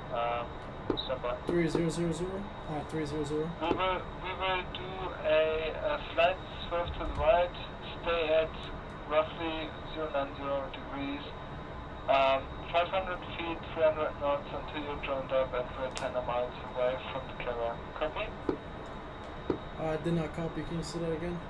Stand by. 3000. Alright, 300. We will do a slight swerve to the right, stay at roughly 090 degrees, 500 feet, 300 knots until you're joined up and we're 10 miles away from the carrier. Copy? I did not copy. Can you say that again?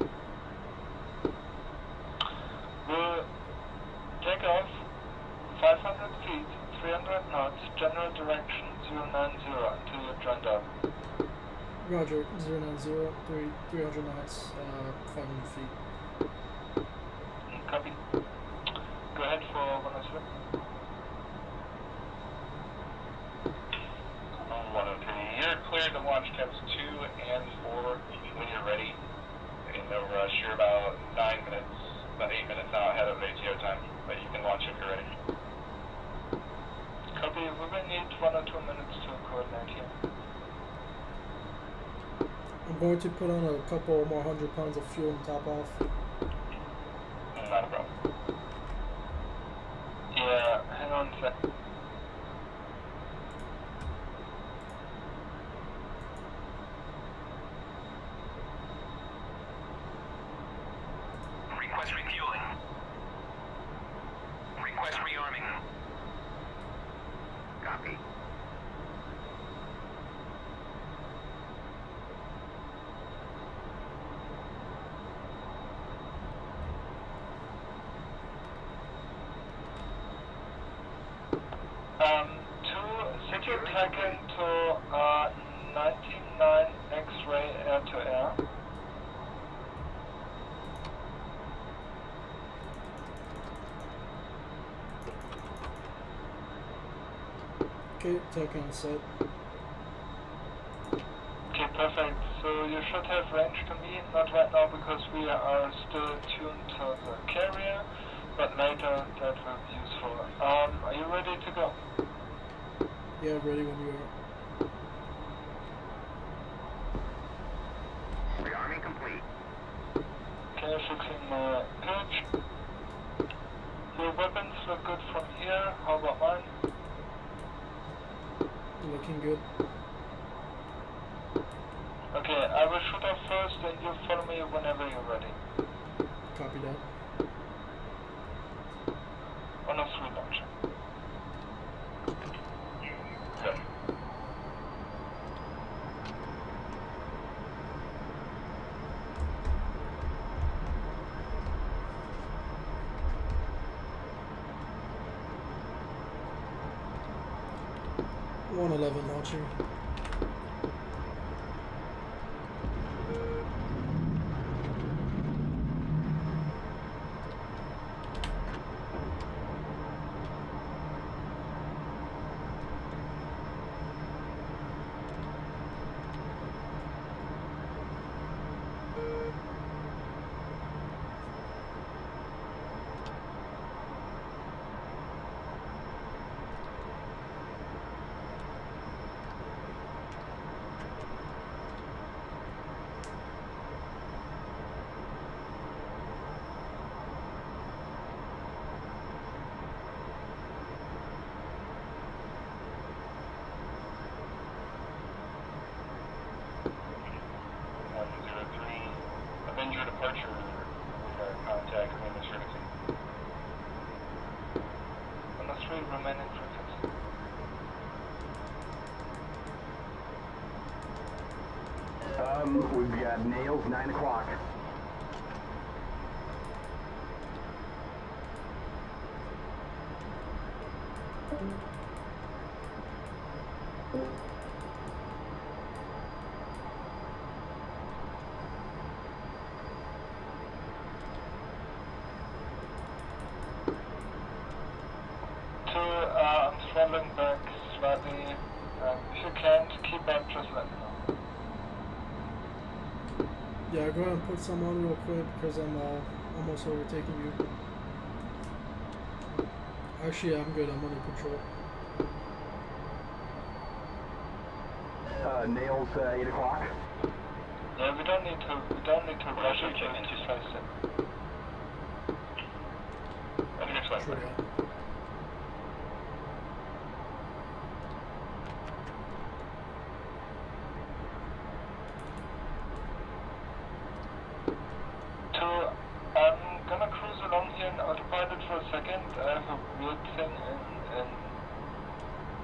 We'll take off 500 feet, 300 knots, general direction 090 until you're joined up. Roger, 090, 300 knots, 500 feet. Copy. Go ahead for 103. 103. You're cleared to launch caps 2 and 4 when you're ready. In no rush. You're about 9 minutes, about 8 minutes now ahead of ATO time, but you can launch if you're ready. Copy. We will need 1 or 2 minutes to coordinate here. I'm going to put on a couple more 100 pounds of fuel and top off. Not a problem. Yeah, hang on a sec. Request refueling. Request rearming. Copy. To set your tracking to 99 X-ray air to air. Okay, taking set. Okay, perfect. So you should have range to me, not right now because we are still tuned to the carrier, but later that will be useful. Are you ready to go? Yeah, ready when you are. Rearming complete. Okay, fixing my pitch. Your weapons look good from here. How about mine? Looking good. Okay, I will shoot off first and you follow me whenever you're ready. Copy that. 103 launch. Good. .111 launching. Avenger departure contact remain in frequency. 103 remain in frequency. We've got nails 9 o'clock. I'm throttling back slightly. If you can't keep up, just let me know. Yeah, go ahead and put some on real quick because I'm almost overtaking you. Actually, I'm good. I'm under control. Nails 8 o'clock. Yeah, we don't need to rush it to slice it. Sure, yeah.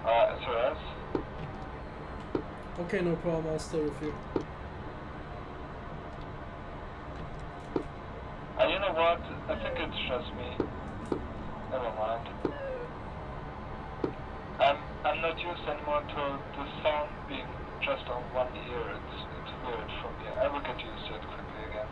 SOS. Okay, no problem. I'll stay with you. You know what? I think it's just me. Never mind. I'm not used anymore to the sound being just on one ear. It's weird for me. I will get used to it quickly again.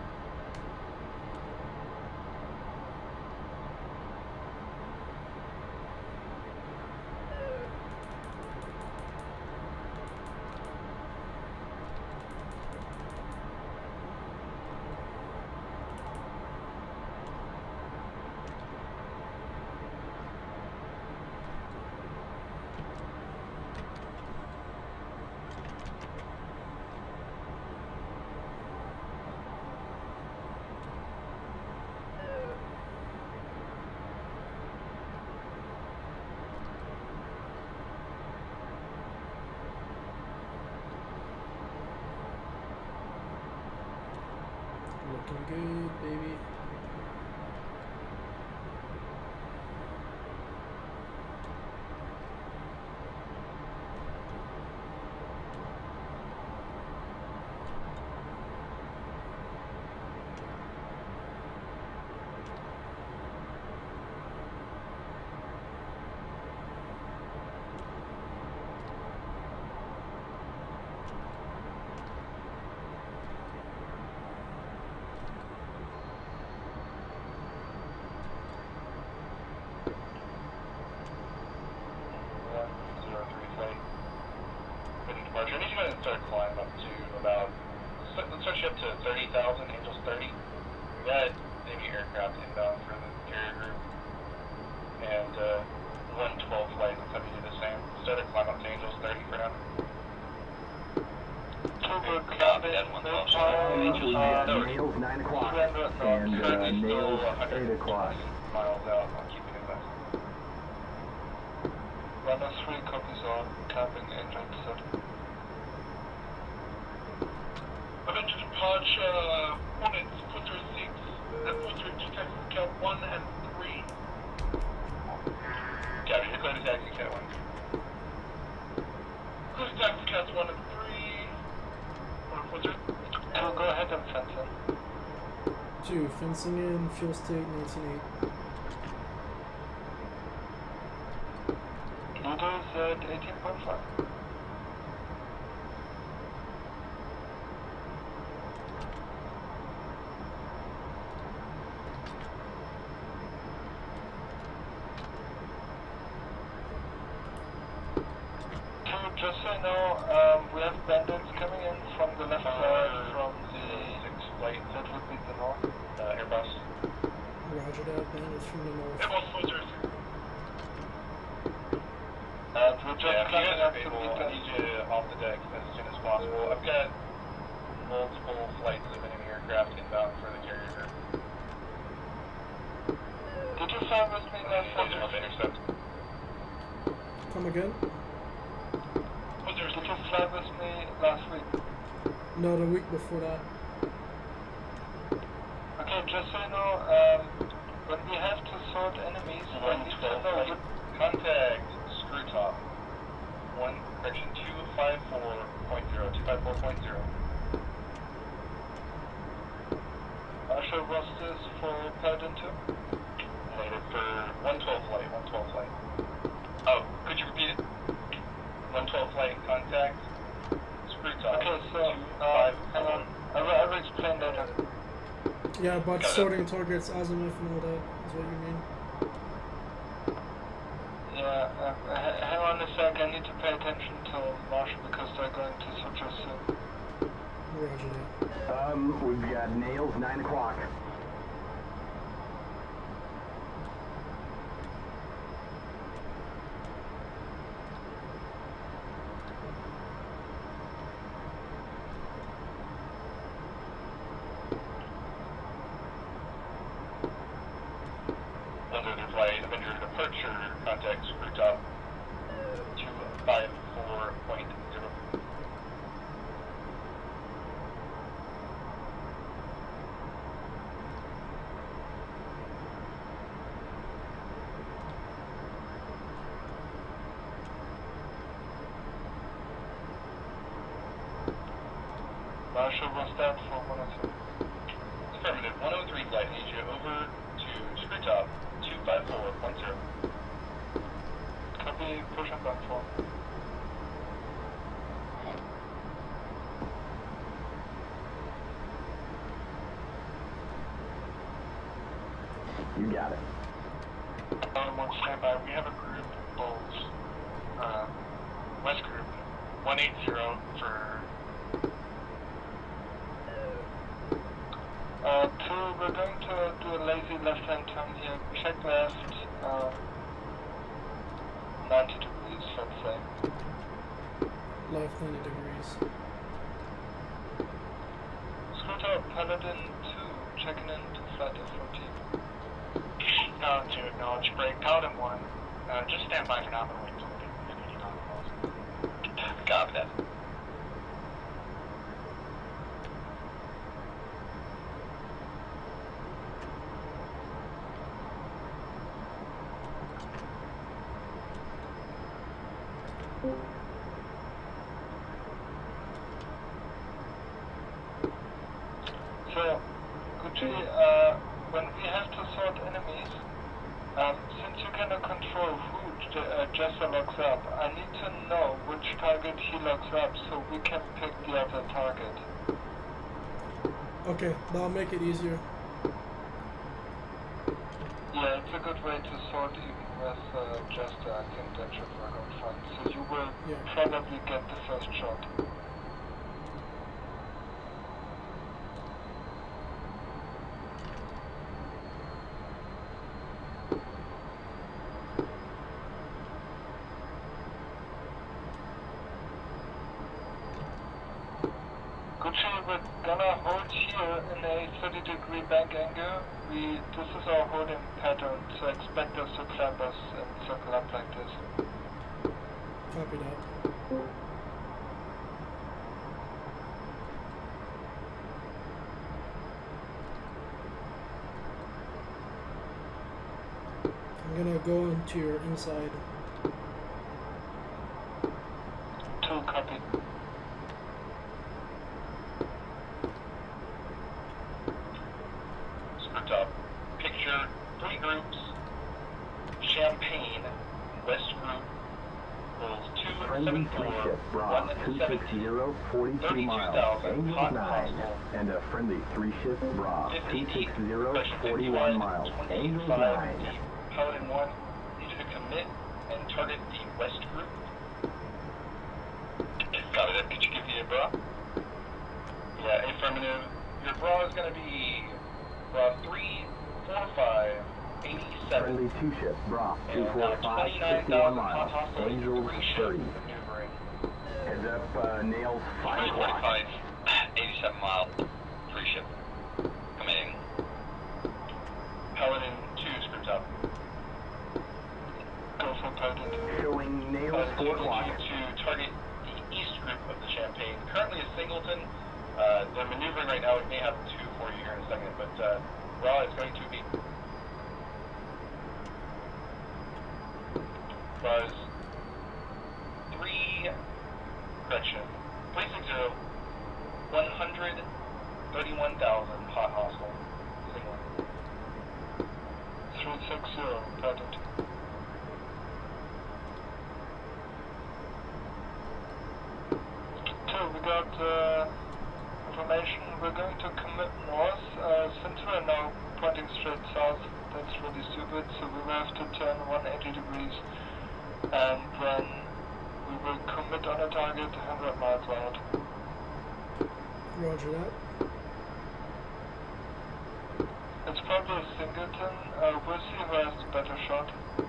Looking good, baby. Departure. I need to go ahead and start climbing up to about, let's start you up to 30,000, Angels 30. We got Navy aircraft inbound for the carrier group. And 112 flight, let's have you do the same. Start a climb up to Angels 30 for now. Nails 9 o'clock and Nails 8 o'clock. Miles out, I'm keeping it back. Runner 3 copies on, camping engine set. Avenger departure, Hornets, Footers 6, and Footers Detective Cat 1 and 3. Captain, you're clear to taxi Cat 1. Clear to taxi Cats 1 and 3. Go ahead and fence in. 2, fencing in, fuel state 19.8. Noodles at 18.5. Just so you know, we have bandits coming in from the left side, from the 6th flight, that would be the north, Airbus. Roger that, bandits from the north. Airbus Footers. And we're just climbing up to I meet need you off the deck as soon as possible. I've got multiple flights of enemy aircraft inbound for the carrier group. Did you fly with me last Of intercept. Come again? Did you fly with me last week? No, the week before that. Okay, just so you know, when we have to sort enemies, I need to know what... Contact screw top. 254.0. 254.0. Marshall, was this for Paladin 2? Later for 112 flight. 112 flight. Oh, could you repeat it? 112 flight contact. Screw top. Okay, so, hang on. I will explain later. Yeah, but sorting targets, azimuth and all that is what you mean. Yeah, hang on a sec, I need to pay attention to Marshall because they're going to switch us soon. Roger that. We've got Nails 9 o'clock. Avenger departure, contact screw top 254.0. Marshall was that for 103? Affirmative. 103 flight. Need you over to screw top 25410. Copy, push and back 4. You got it. One standby. We have a group, Bulls, West Group, 180 for... 2, we're going to do a lazy left-hand turn here. Check left, 90 degrees, let's say. Left 90 degrees. Scooter, Paladin 2, checking in to flight F14. To acknowledge break. Paladin 1, just stand by for now, but wait until we get any non-calls. Copy that. So, Gucci, when we have to sort enemies, since you cannot control who Jester locks up, I need to know which target he locks up so we can pick the other target. Okay, that'll make it easier. Yeah, it's a good way to sort even with Jester. I think that should work out fine. So you will probably get the first shot. We're gonna hold here in a 30-degree bank angle. This is our holding pattern, so expect us to clamp us and circle up like this. Copy that. I'm gonna go into your inside. 2, copy. Top. Picture 3 groups. Champagne, West Group, Bulls 2 Friendly 74, 3-ship Bra 260, 42 miles, Angels 9, and a friendly 3-ship Bra 260, 41 miles, Angels 9. Paladin 1, need you to commit and target the West Group. Copy that. Could you give me a Bra? Yeah, affirmative. Your Bra is going to be Bra 3, 4, 5, 87. Friendly 2-ship Bra 245, 61 miles, Angels 30. Heads up, Nails 5 o'clock. 87 mile, 3-ship. Coming. Paladin 2, script up. Go for Paladin 2. Showing Nails 4 o'clock. To target the east group of the Champagne. Currently a singleton. They're maneuvering right now. We may have 2 for you here in a second, but Raw is going to be Buzz 3, correction, 360, 131,000 hot hostile, single. 360, patent. So we got information. We're going to commit north. Since we're now pointing straight south, that's really stupid, so we will have to turn 180 degrees and then we will commit on a target 100 miles out. Roger that. It's probably a singleton. We'll see who has the better shot.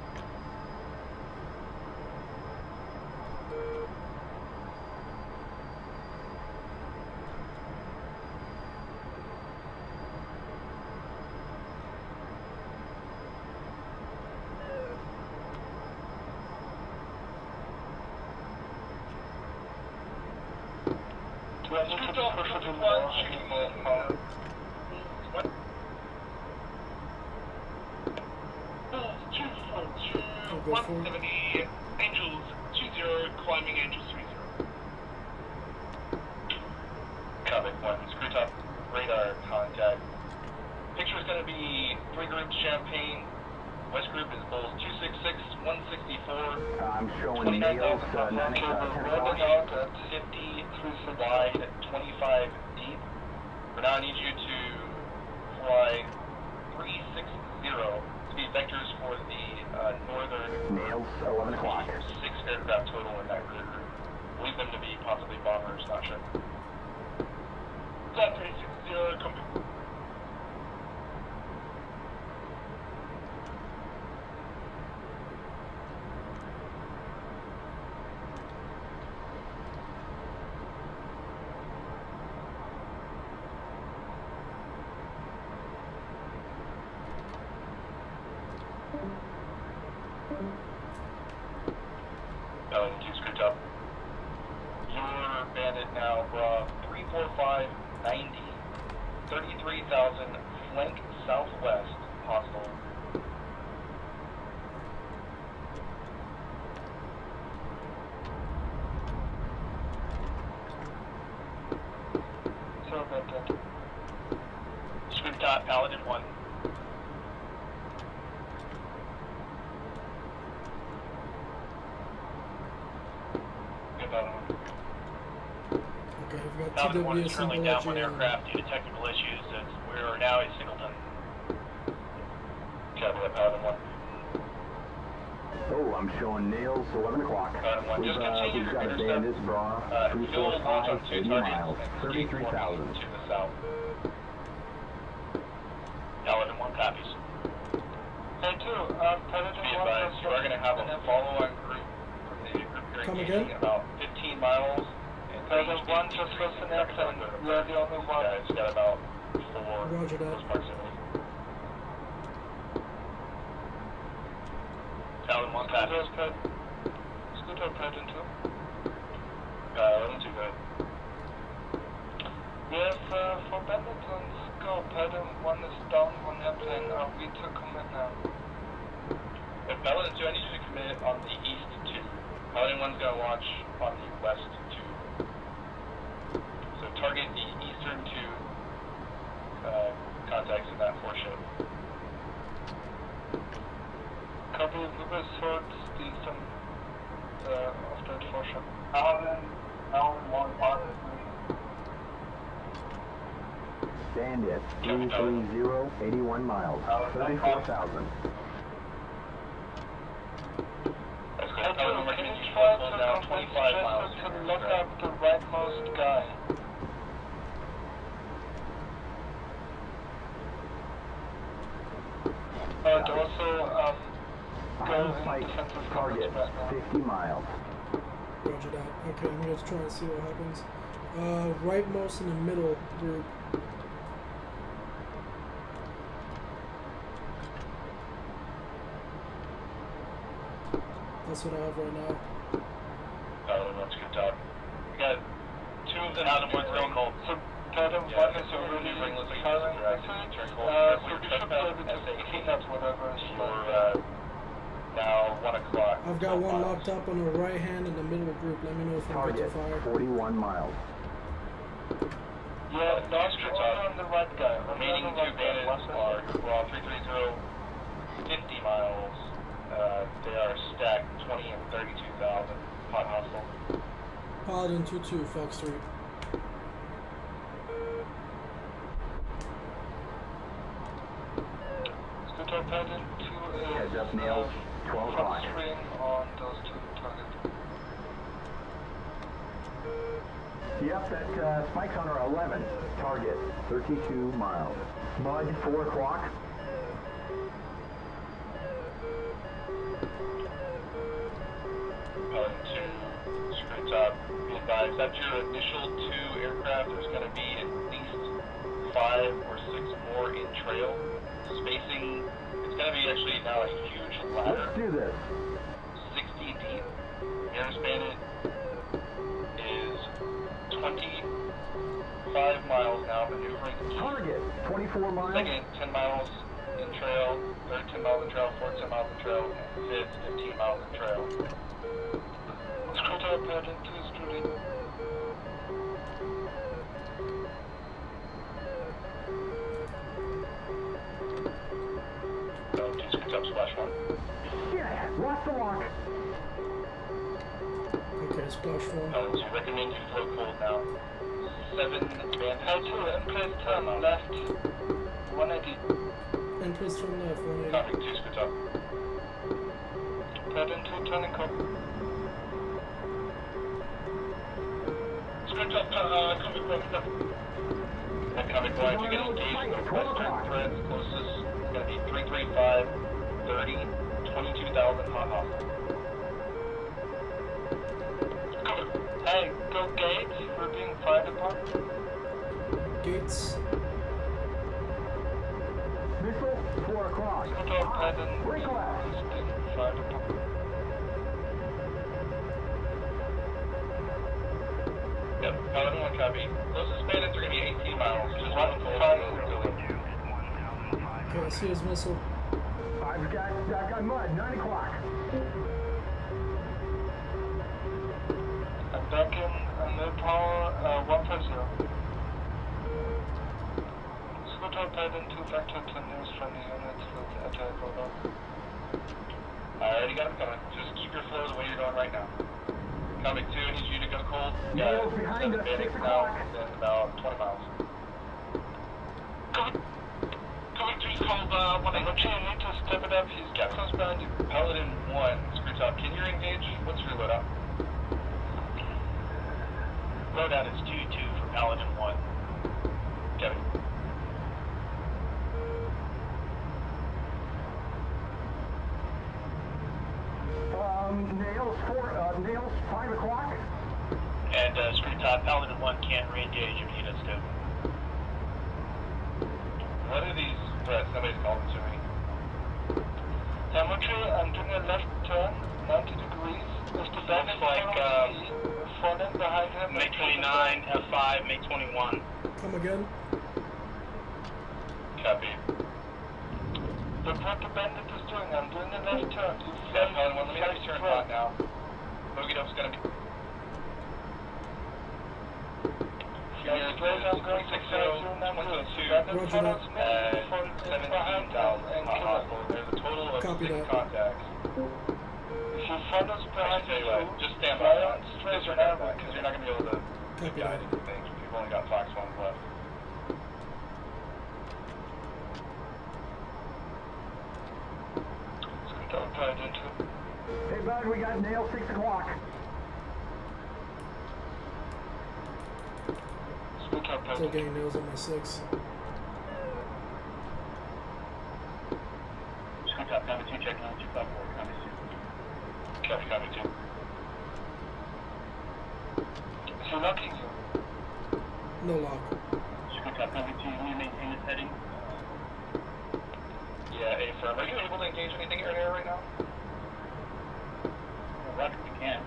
Do I need to push it in more? I need more power. What? Bulls 242, 170, Angels 20, climbing Angels 30. Copy, 1 29,000 hot nozzle. We're rolling out at 50 wide, 25 deep. For now, I need you to fly 360. Speed vectors for the northern. Nails, 11 o'clock. 6 aircraft total in that group. Believe them to be possibly bombers, not sure. Flat 360, come. Up. Your bandit now, 34590, 33,000, flank southwest, hostile. Sorry about that. Script dot, Paladin 1. Okay, we've got Paladin 1 is TW currently symbol down at one your aircraft due to technical issues. We are now a singleton. Copy that, Paladin 1. Oh, I'm showing nails, 11 o'clock. Paladin 1, just continue We've your got a intercept. bandit, bra, Fuel launch on 345, 2 80 targets miles, and 33,000. to the south. Paladin 1 copies. Hey, 2, Paladin 1. Be advised, you are going to have a follow-on group from the group you're Come engaging again? about 15 miles. Paladin 1 just lost an airplane. We are the only one. It's got about 4 Roger that. close proximity. Paladin 1 copies. Scooter Paladin 2. 11 2, go ahead. We have 4 bandits on scope. Paladin 1 is down, 1 airplane. Are we to commit now? If Paladin 2, I need you to commit on the east 2. Paladin 1's going to launch on the west 2. So target the eastern 2 contacts in that 4-ship. Copy, we will sort the eastern of that 4-ship. Paladin 1 positive. Bandit, 330, 81 miles, 34,000. That's good. Can you try to convince Chester to look up the rightmost guy? But also, go in Spike, defensive target, coverage right now. 50 miles. Roger that. Okay, I'm gonna try and see what happens. Rightmost in the middle group. That's what I have right now. That's good talk. We got 2 of them out of 1 stone cold. So, Paladin 1 is already firing message. So we should be able to clean up whatever is left. Now 1 o'clock. I've got one locked up on the right hand in the middle group. Let me know if I'm good to Target, fire. 41 miles. Yeah, lost one on the right guy. Remaining 2 bandits are 330, 50 miles. They are stacked 20 and 32,000. Hot hostile. Paladin 2-2, Fox 3. Scooter Paladin 2 is Heads up, nails, 12 o'clock. focusing on those 2 targets. Yep, that spike's on our 11. Target, 32 miles. Mud, 4 o'clock. Paladin 2, screw top. Be advised, after your initial 2 aircraft, there's going to be at least 5 or 6 more in trail. Spacing, it's going to be actually now a huge ladder. Let's do this. 60 deep. Nearest bandit is 25 miles now, maneuvering. Target, 24 miles. Second, 10 miles in trail. Third, 10 miles in trail. Fourth, 10 miles in trail. And fifth, 15 miles in trail. Scooter Paladin 2 is drilling. So, 2 screws up, splash 1. Yeah, lost the lock. a splash form. So recommend you float cold now. 7 bandits. L2, in place turn left, 180. And please turn left, 180. Copy, 2 scoot up. Head into turning copy. Scoot up, coming from the... Economic line, you get engaged with western threads, closest is going to be 335, 30, 22,000 hot hostile. Hey, go gates, we're being fired upon. Gates. Missile, 4 o'clock. Scoot up, head in, Break left. is being fired upon. Yep, Paladin 1 copy. Closest bandits are going to be 18 miles, just 1 full. Okay, I see his missile. I've got mud, 9 o'clock. I'm back in mid power 150. Scoot up, head into vector to nearest friendly units with anti-roll. I already got them coming. Just keep your flow the way you're going right now. Comic 2, I need you to go cold. Nails behind us, 6 o'clock. Then about 20 miles. Comic 3's called 180. You need to step it up, he's got close behind you. Paladin 1, screw top. Can you engage? What's your loadout? Loadout is 2-2 for Paladin 1. Kevin. Nails, 5 o'clock. And screw top, Paladin 1 can't re-engage your units too. What are these threats? Nobody's called them to me. Telemetry, I'm doing a left turn, 90 degrees. If the bandit falling behind him. May 29, F5, May 21. Come again. Copy. Look what the bandit is doing, I'm doing a left turn. You Yeah, Paladin 1, let me have you turn hot now. Bogey Dope's gonna be... Yeah, straight, I'm going 660, 22. Roger that. 17,000 hostile. There's a total of Copy 6 that. contacts. If you follow behind Tell you what, you, just stand fly by on that. straight Disregard and that, because you're not gonna be able to Copy guide that. anything. We've only got Fox 1 left. don't tie it into. Hey, bud, we got nail 6 o'clock. Scoot up, Still getting nails on my 6. Scoot up, copy 2, checking on 254, copy 2. Copy, copy 2. Is he locking you? No lock. Scoot up, copy 2, you need to maintain this heading. Yeah, A-firm. Are you able to engage anything in your air right now? Roger, you can.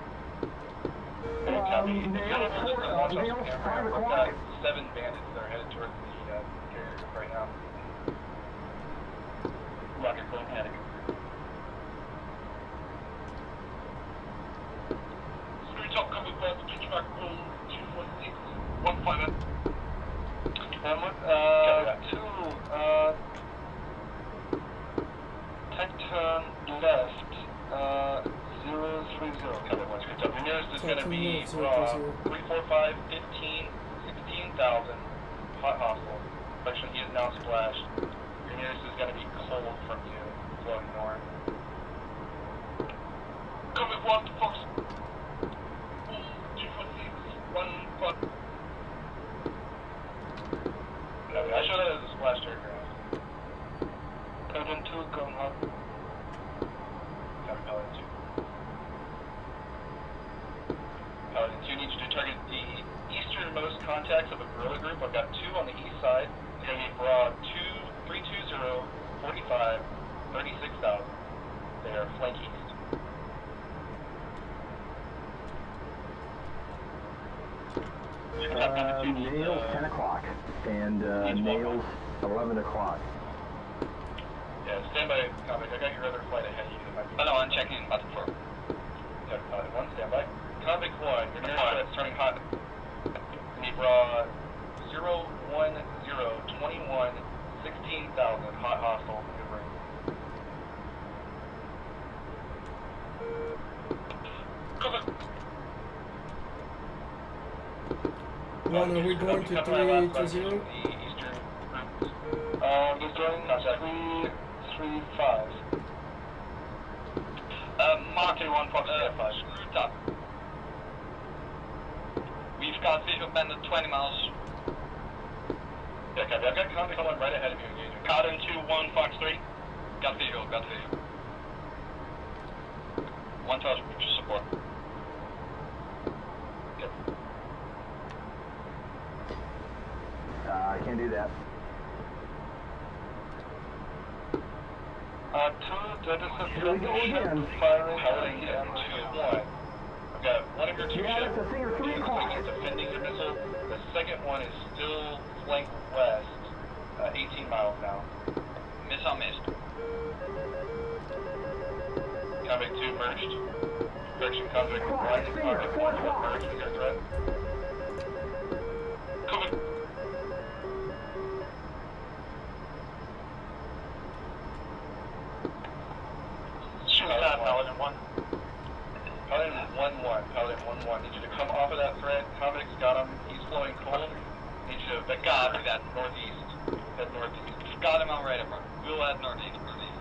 Copy. Nails 5 o'clock. 7 bandits that are headed towards the carrier group right now. Roger, go ahead. Street top coming west, pitch back roll 246, 1 tech turn left, 030. The nearest is going to be 345, 15, 16,000 hot hostile. Section he is now splashed. Your nearest is going to be cold from you, flowing north. Coming 1 Fox 246, 1 Fox. I show that as a splashed aircraft. Paladin 2 going hot. Copy, Paladin 2. Paladin 2 needs you to target the easternmost contacts of a guerrilla group. I've got 2 on the east side. They're going to be broad 320, 45, 36,000. They are flank east. Nails 10 o'clock. And nails 11 o'clock. Yeah, stand by, Convict. I got your other flight ahead of you. No, I'm checking about the floor. Yeah, Convict 1, stand by. Convict 1, your nearest threat starting hot. Need raw 010, 21, 16,000 hot hostile maneuvering. Convict. One, are we going to 320? The eastern group. We're going 335. Mark 21 Fox F5. Screwed up. We've got visual band at 20 miles. Yeah, copy. I've got contact someone right ahead of you engaging. Cotton 2-1 Fox 3. Got visual, got visual. 1000 support. Yep. I can't do that. 2, that is a Here we go again. firing Piloting at the 2-1. I've got one of your two Yeah, ships. it's a Singer 3 o'clock. Defending your missile. The second one is still flank west, 18 miles now. Miss on missed. Convict 2 merged. Correction, convict 1. Convict 1 merged with your threat. Convict. Shoot that, Paladin 1. Paladin 1-1. Paladin 1-1. Need you to come off of that threat. Convict's got him. He's flowing cold. Need you to copy that northeast. Head northeast. Got him on radar. We'll head northeast.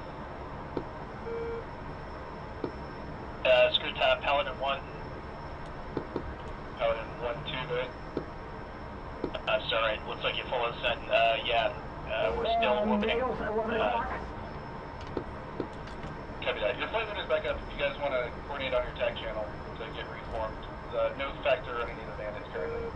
Screw tap, Paladin 1. Paladin 1-2, good. Sorry, looks like you're full of send. Yeah, we're still orbiting. Copy that. Your flight limit is back up if you guys want to coordinate on your TAC channel to get reformed. No factor or any of the bandits currently.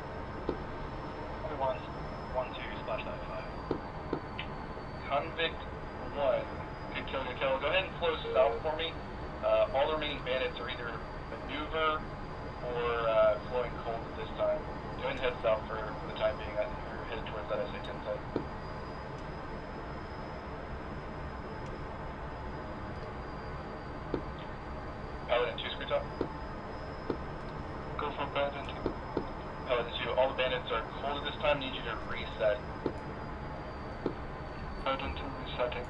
1-2/5. Convict 1. Good kill, good kill. Go ahead and flow south for me. All the remaining bandits are either maneuver or flowing cold at this time. Go ahead and head south for the time being. You're headed towards that SA-10 site. Paladin 2, screw top. Go for Paladin 2. Paladin 2, all the bandits are cold at this time. Need you to reset. Paladin 2 resetting.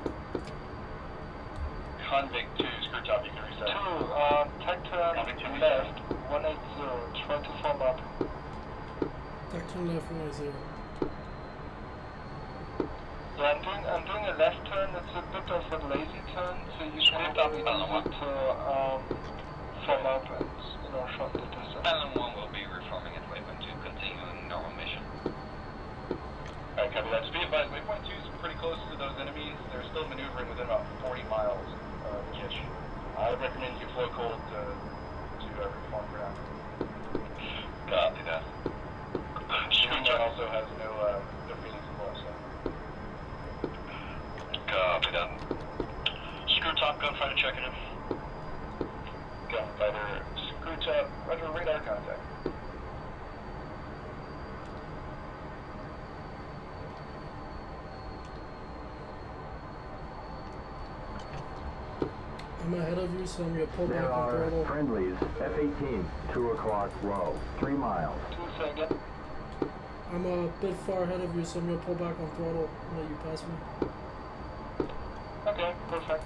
Convict 2, screw top, you can reset. 2, tech turn left, 180, try to form up. Tech turn left, 180. Yeah, I'm doing a left turn. It's a bit of a lazy turn, so you should probably use it to form up and shorten the distance. Paladin 1 will be reforming at waypoint 2, continuing normal mission. Alright, copy that. Just be advised, waypoint 2 is pretty close to those enemies. They're still maneuvering within about 40 miles of Kish. I would recommend you flow cold to reform for now. Copy that. Screen also has no Phoenix as well, so. Copy that. Screw top, gunfighter checking in. Gunfighter, screw top, roger, radar contact. I'm ahead of you, so I'm going to pull back There on are throttle. friendlies. F-18, 2 o'clock low, 3 miles. 2 seconds. I'm a bit far ahead of you, so I'm going to pull back on throttle and let you pass me. Okay, perfect.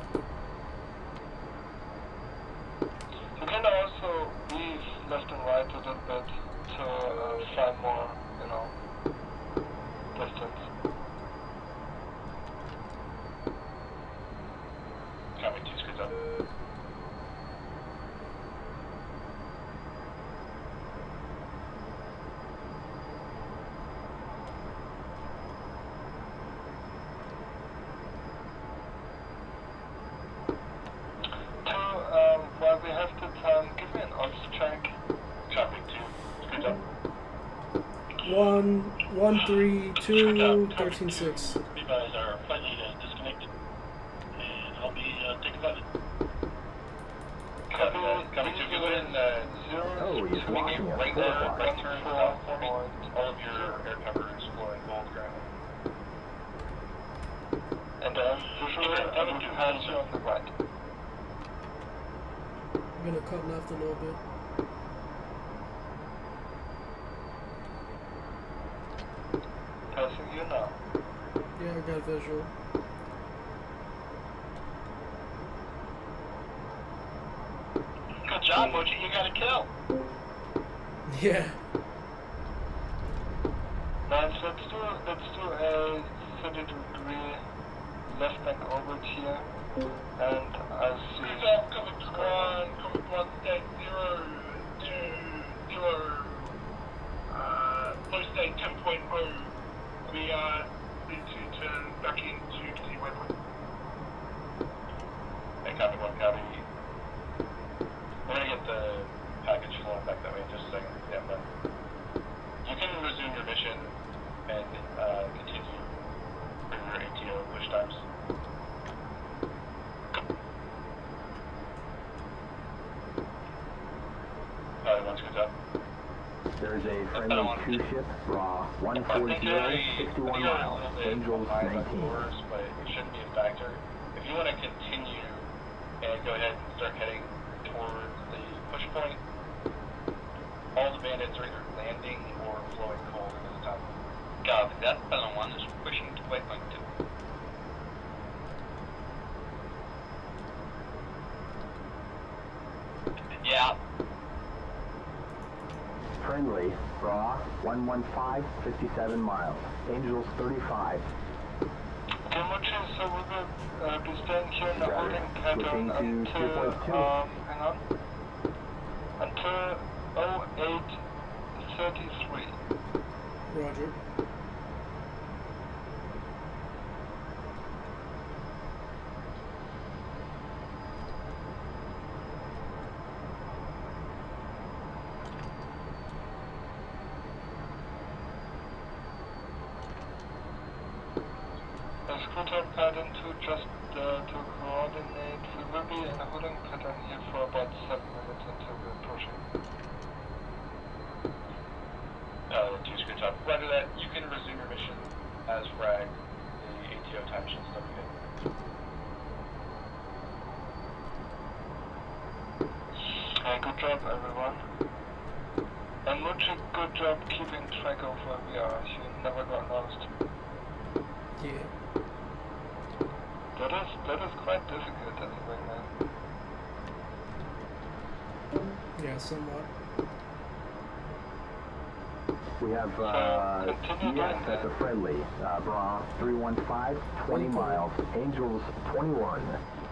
You can also weave left and right a little bit to find more, distance. Copy, 2 screws up. While we have the time, give me an odds check. Copy, 2 screws up. 1-3-2, 13-6. You guys are finally disconnected, and I'll be taking flight. Copy, 2, go ahead and 0 he's walking at right 4 there, o'clock. right turn south for me. All of your air cover is flowing gold currently. And visually, I will pass you on the right. I'm going to cut left a little bit. Passing you now. Yeah, I got visual. Good job, Mochi, you got a kill. Yeah. do a 30-degree left bank orbit here, and I'll see. Coming one, state 020, low state 10.0. We need to turn back into the waypoint. Hey, copy 1, copy. We're gonna get the package flowing back that way in just a second. Yeah, but you can resume your mission and continue for your ATO push times. One's good up. There's a friendly two-ship, raw, 140, 61 miles, Angels 19. But it shouldn't be a factor. If you want to continue and go ahead and start heading towards the push point, all the bandits are either landing or flowing cold at this time. Copy that. Pelham 1 is pushing to waypoint 2. Yeah. Friendly, raw, 115, 57 miles, Angels 35. Okay, Mochi, so we will be staying here in the holding pattern until, hang on, until 08:33. Roger. Escort pattern 2, just to coordinate. We will be in a holding pattern here for about 7 minutes until we're approaching. 2 screw top. Rather that, you can resume your mission as frag. The ATO time should still be good. Good job, everyone. And Mochi, good job keeping track of where we are. You never got lost. Yeah. That is quite difficult anyway, man. Yeah, somewhat. We have DCS at the friendly, Bra 315, 20 miles, Angels 21.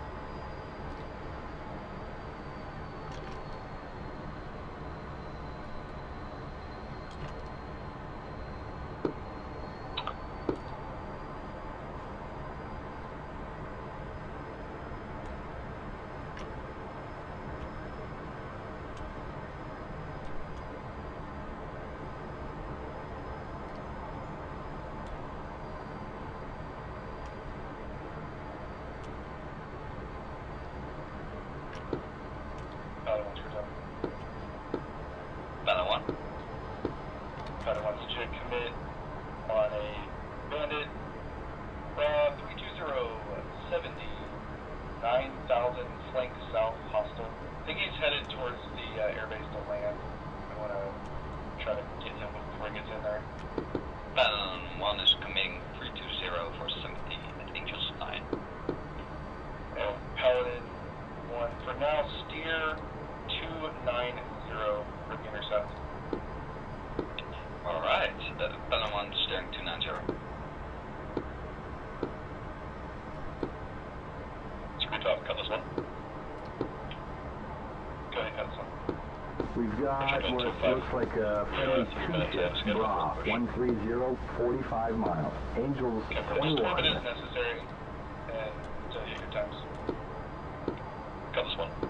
Looks like a friendly two-ship, Bra 130, 45 miles, Angels 21. It is necessary, and tell you your times. Got this one.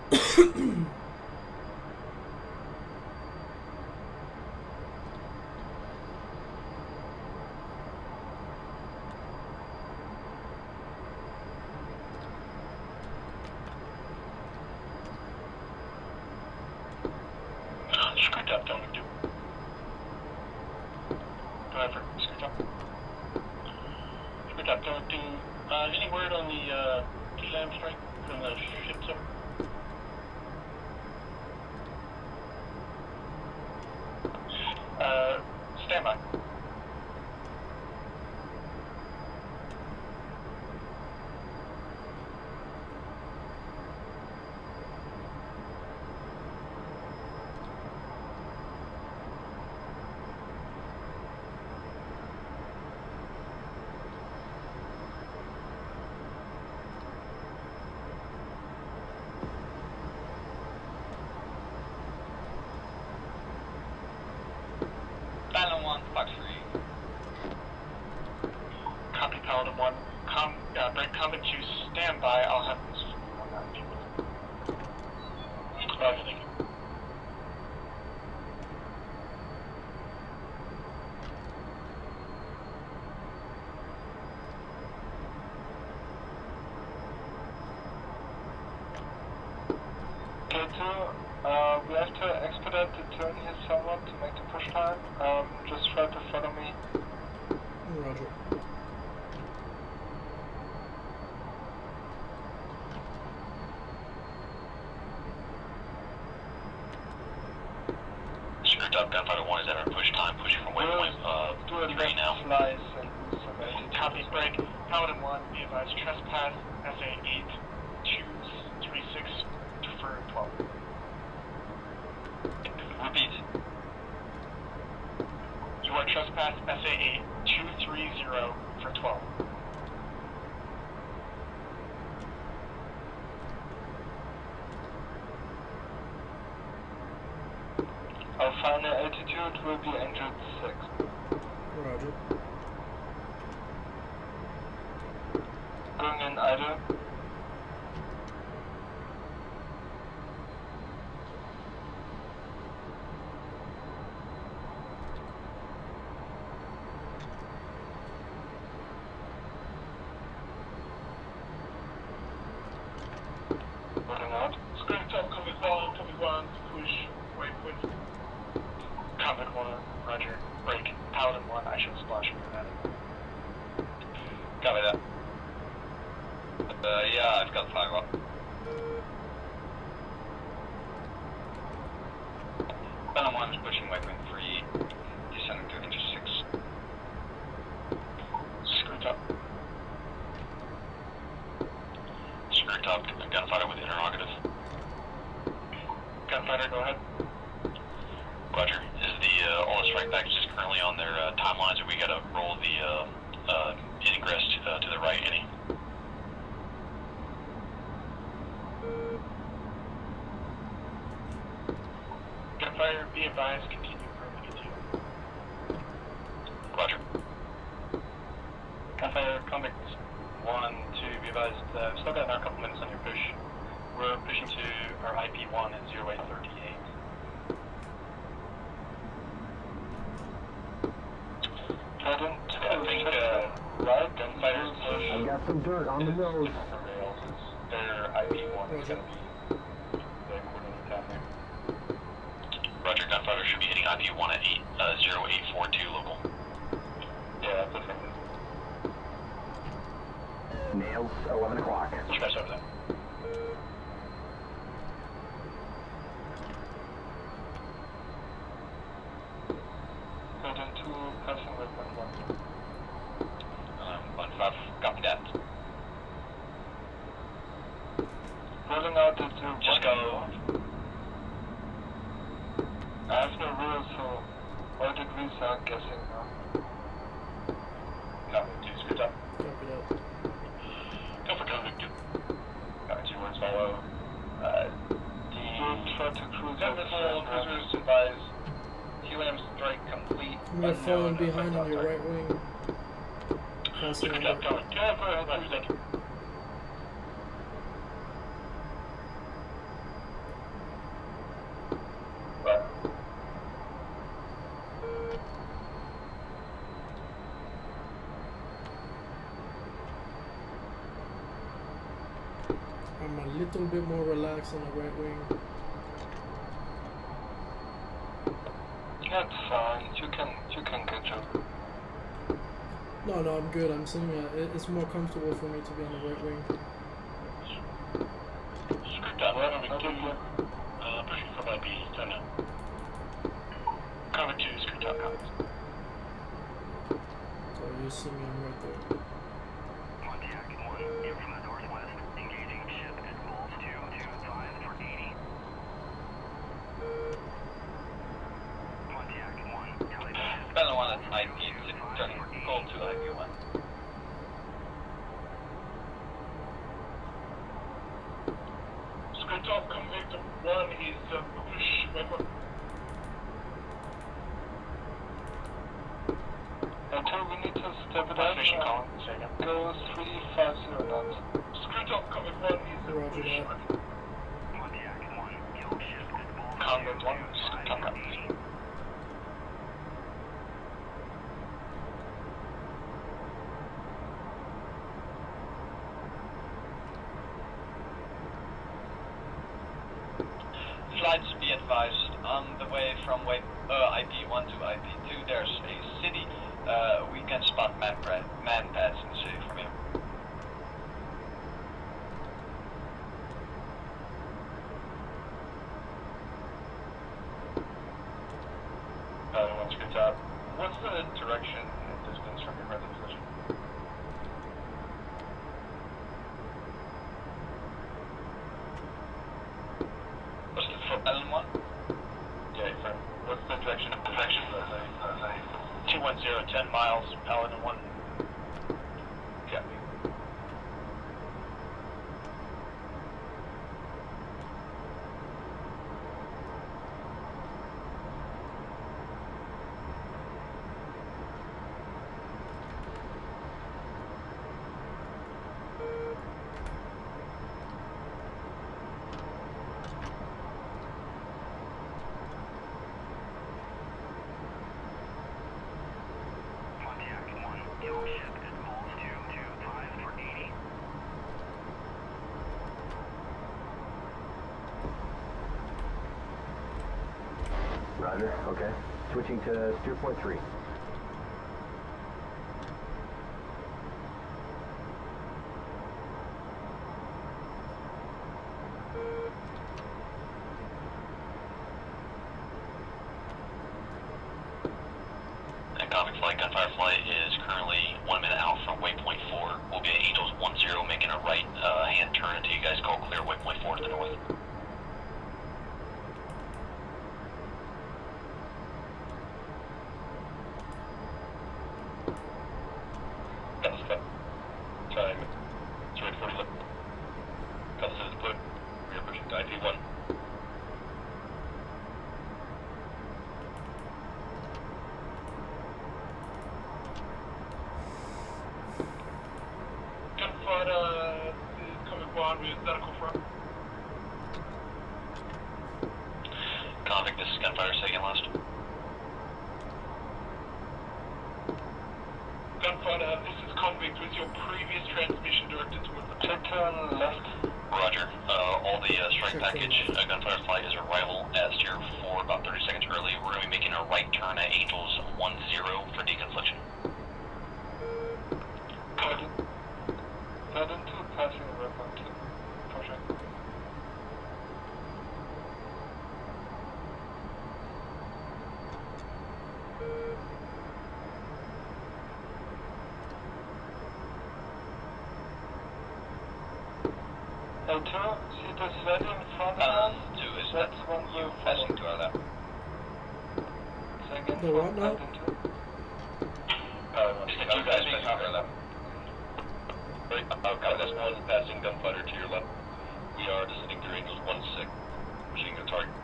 Scoot up, don't do. Go ahead, scoot up. Scoot up, don't do. Any word on the slam strike from the ships up? Stand by. Paladin 1, Fox 3. Copy, Paladin 1. Break combat to stand by. I'll have this. Roger, thank you. K2, we have to expedite the turn here somewhat to make the push time. Just try to follow me. Roger. Scoot up, Gunfighter 1 is at our push time, pushing from waypoint 3 now. Slice and lose some altitude. Copy, break. Paladin 1, be advised, trespass, SA8, 236 for 12. Repeat. You are trespass, SA8, 230 for 12. Our final altitude will be Angel 6. Roger. Going in idle. Rolling out. Script up, copy 1, push, waypoint. Combat 1, roger, break. Paladin 1, I should splash you that. Copy that. Yeah, I've got flag up. Paladin 1 is pushing waypoint 3, descending to Angel 6. Script up. Script up, Gunfighter with interrogative. Gunfighter, go ahead. Roger. Is the only strike packages currently on their timelines, or we gotta roll the ingress to the right, any? Gunfighter, be advised, continue from the 2. Roger. Gunfighter, convict 1, 2, be advised, still got another couple minutes on your push. We're pushing to our IP1 at 0838. Paladin 2, I think, right, Gunfighter's push. I've got some dirt on the nose. Their IP1 is going to be the coordinate down there. Roger, Gunfighter should be hitting IP1 at 0842 local. Yeah, that's perfect. Nails, 11 o'clock. Stretch over there. Paladin 2, passing weapon 1. 1-5, copy that. Rolling out at Just go. I have no rules, so all degrees are guessing now. Copy, 2, scoot up. Copy that. Go for convict 2. Copy, 2 words follow. We'll try to cruise over Cruisers advise. Helium strike complete. I'm gonna fall in behind on your right wing. Crossing Scoot over. up, going. Yeah, go ahead, thank you. I'm a little bit more relaxed on the right wing. That's fine. You can catch up. No, I'm good. I'm saying it's more comfortable for me to be on the right wing. Script out, we're having two, pushing from IP, turn out. Cover 2, script out, comments. So you see me, I'm right there. Pontiac 1, in from the northwest, engaging ship at Bulls 225 for 80. Pontiac 1, tally the ship. Bell 1 at IP, turning gold to IP 1. Script off, come victim 1 is push weapon. Until we need to step it up. Mission calling, second. Go 350 knots. Script off, come with 1 is Roger push that. weapon. Pontiac 1, kill ship at Bulls Convent 1, 225 come for up. 80. Flights be advised, on the way from IP1 to IP2 there's a city. We can spot man pads in the city from here. One script out. What's the direction and distance from your present position? What's the for Ellen 1? Yeah, from what's the direction of direction? 210, 10 miles, Paladin 1. Copy. Pontiac 1, kill ship at Bulls 225 for 80. Roger, okay. Switching to steer point 3. And Comic Flight, Gunfire Flight is currently 1 minute out from waypoint 4. We'll be at Angels 10 making a right hand turn until you guys call clear waypoint 4 to the north. That's the time. It's right 40 left. Comes to the put. We are pushing to IP1. Gunfight, coming one with vertical front. Convict, this is Gunfire, second last. Gunfighter, this is Convict. Was your previous transmission directed towards the Check turn left. Roger. All the strike package, Gunfire Flight is arrival at steer 4 about 30 seconds early. We're going to be making a right turn at Angels 10 for deconfliction. Paladin 2 passing waypoint 2. Project. L2, see this valley in front of us? 2 is That's that one you way passing to our left. Second The what now? Paladin 2. Is that you guys passing to our left? Right, that's one passing gunfighter to your left. We are descending through Angels 1-6. Pushing your target.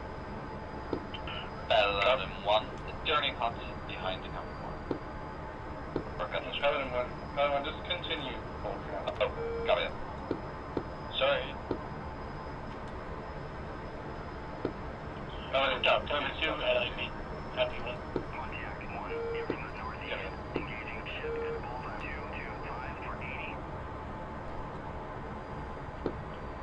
Bell 1, turning hot behind the Comic 1. Paladin 1, just continue. Oh, copy that. Sorry. Paladin top, Paladin 2 at IP. Happy 1. Pontiac 1, in from the northeast, engaging ship at Bulls 225 for 80.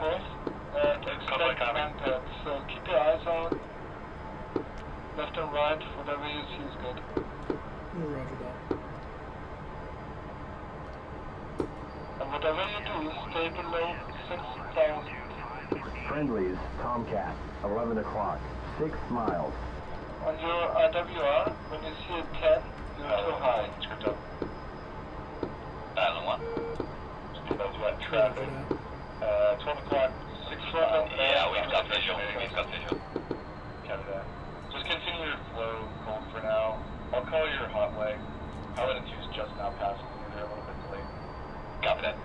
north and expect tomcats. So keep your eyes out. Left and right, whatever you see is good. Roger that. And whatever you do, stay below 6,000. Friendlies, Tomcat, 11 o'clock, 6 miles. On your IWR, when you see a 10, you're too high. Script up. Island 1. Speed up to that traffic. 12 o'clock, 6 Yeah, we've got visual. We've got visual. Copy that. Just continue your flow cold for now. I'll call your hot leg. Pilot 2 is just now passing through there a little bit delayed. Copy that.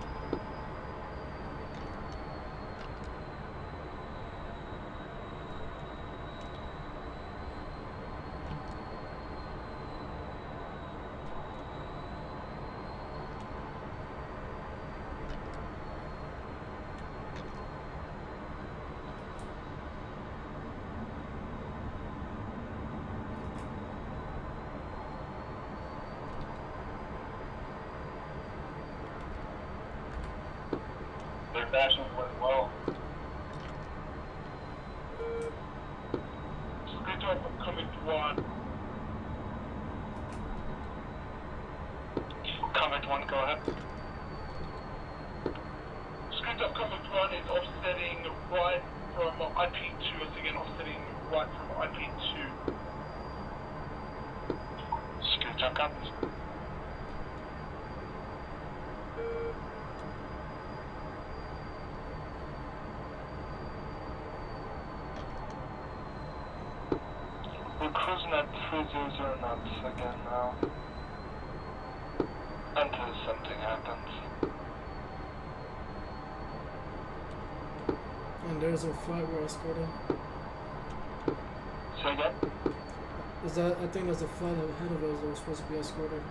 Their fashion went well. Good job coming to one. Convict 1, go ahead. Script up comment 1 is offsetting right from IP2, once again offsetting right from IP2. Scoot up, copies. We're cruising at 300 knots again now. Until something happens. And there's a flight we're escorting. Say again? Is that? I think there's a flight ahead of us that we're supposed to be escorting.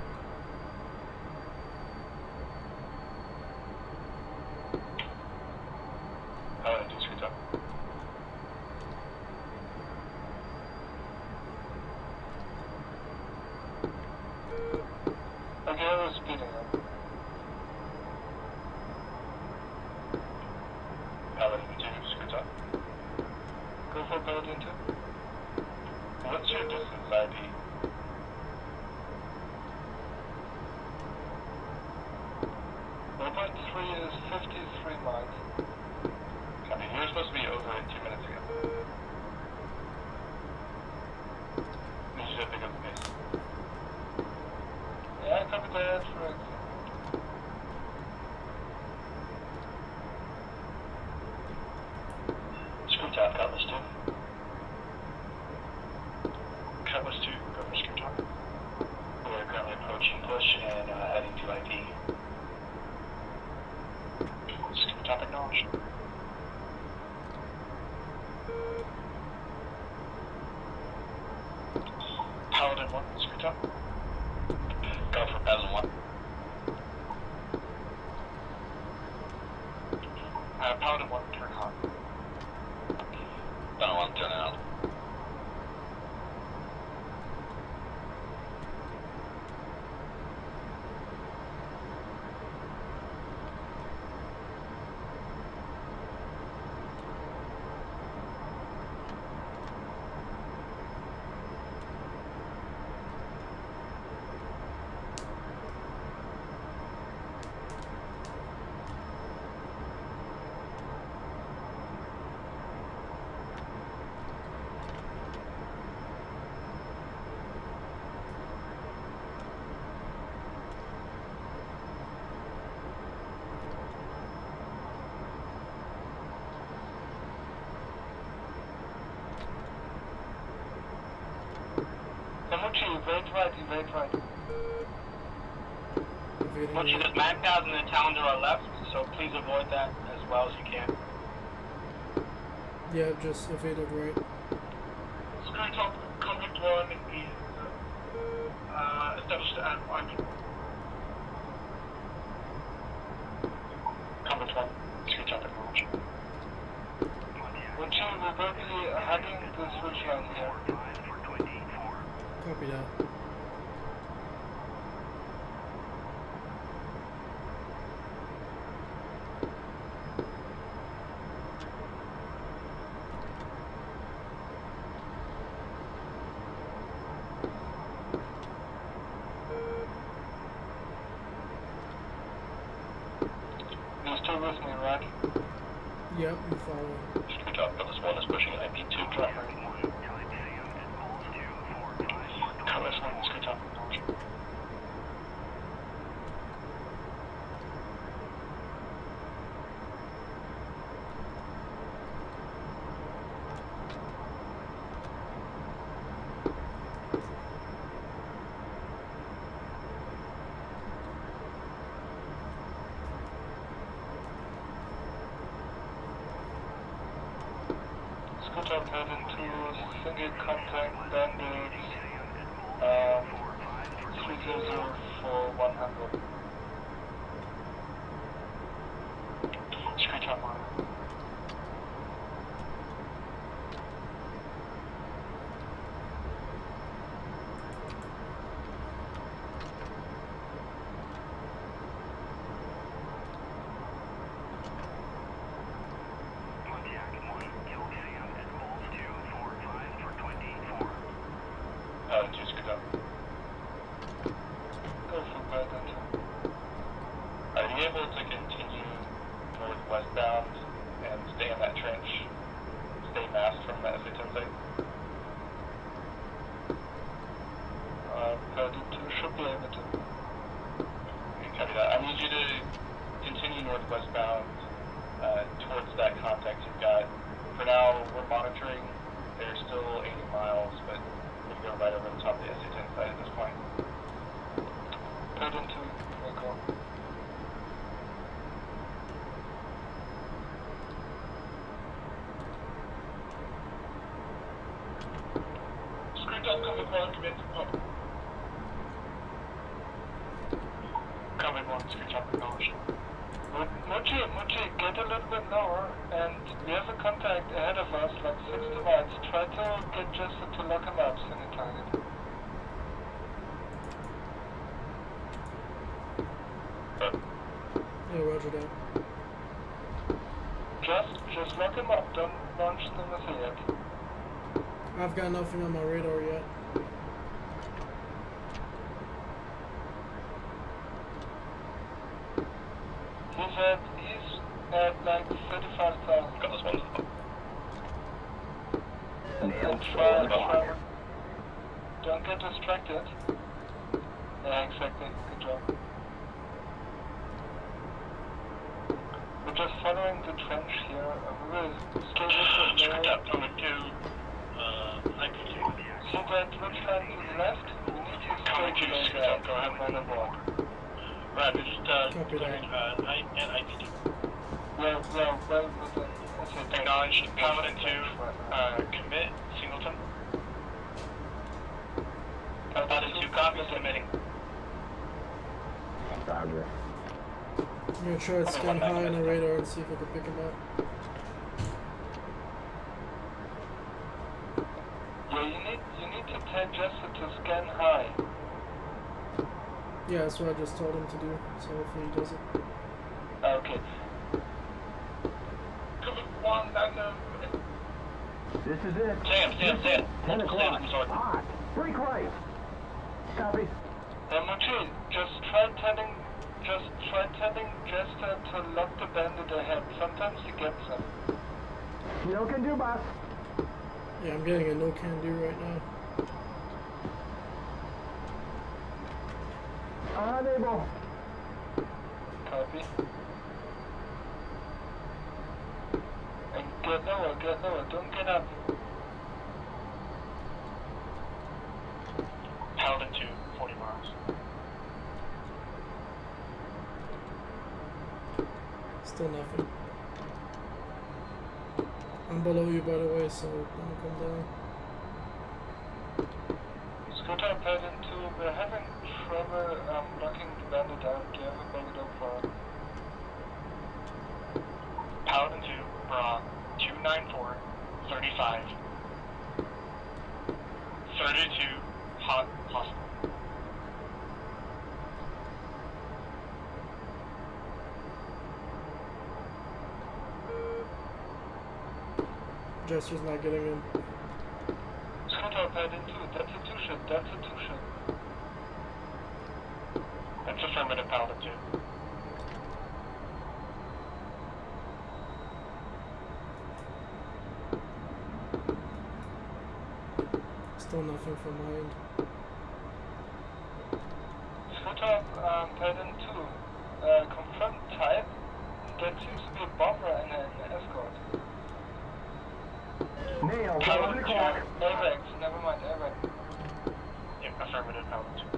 Pilot 2, script up. Okay, we're speeding up. Pilot 2, script up. Go for Paladin 2. What's your distance ID? Waypoint 3 is 53 miles. Copy. You were supposed to be over it 2 minutes ago. Need you to pick up the pace. Yeah, copy that for example. Screw top, Cutlass 2. Cutlass 2, go for script up. We're currently approaching push and heading to IP. Scoot top acknowledged. Paladin 1, scoot up. Go for Paladin 1. Paladin 1, turn hot. Paladin 1, turn out. Namuchi, evade right, evade right. Evading There's MAGDAs in the town to our left, so please avoid that as well as you can. Yeah, just evaded right. Script up, convict 1 is established at IP. Convict 1, scoot top acknowledged. Namuchi, we will be heading to switch line here. Copy that. with me, right? Yep, I'm following. Screw top, this one is pushing IP2. Cover this one, screw top. Scooter head into single contact bandits 300 for 100. Screw top on. Go for bandit. Are you able to continue northwestbound and stay in that trench? Stay masked from that SA-10 site? Bandit 2 should be able to. Copy that. I need you to continue northwestbound towards that contact you've got. For now, we're monitoring. They're still 80 miles, but we're going to go right over the top of the SA-10 site at this point. Bandit 2, we'll go. Screwed up, coming one, commit to pump. Coming one, screw top acknowledged. Muchi, get a little bit lower, and we have a contact ahead of us, like 60 miles. Try to get Jester to lock him up, single target. Yeah, roger that. Just lock him up, don't launch the missile yet. I've got nothing on my radar yet. He's at like 35,000. Got this one. Try. Don't get distracted. Yeah, exactly. Good job. We're just following the trench here. We will stay with Screw it. top, coming to IP2. See that ridge line to the left? We need to stay below there. Go ahead, run and walk. Right, we're just Copy that. and IP2. Well within. Acknowledge Paladin 2, commit, Singleton. Paladin 2, copy, submitting. Roger. I'm gonna try to scan high on the radar and see if I can pick him up. Yeah, you need to tell Jester to scan high. Yeah, that's what I just told him to do, so hopefully he does it. Okay. This is it. Sam. 10 o'clock. Sorry. Hot. Break right. Copy. Muchi, just try telling Jester to lock the bandit ahead. Sometimes he gets them. No can do, boss. Yeah, I'm getting a no can do right now. Unable. Copy. And get lower, don't get up. Paladin 2, 40 miles. Still nothing. I'm below you, by the way, so don't come down. Scooter Paladin 2, we're having trouble locking the bandit down. Do you have a bogey dog for it? Paladin 2, Bra, 294, 35. 32, hot, hostile. Jester's not getting in. Scooter Paladin 2, that's a two-ship. That's affirmative, Paladin 2. Still nothing from my end. Scooter, Pattern 2, confirmed type. That seems to be a bomber and an escort. Nail, Pattern 11 2, o'clock. AVAX, never mind, AVAX. Yeah, affirmative, Pattern 2.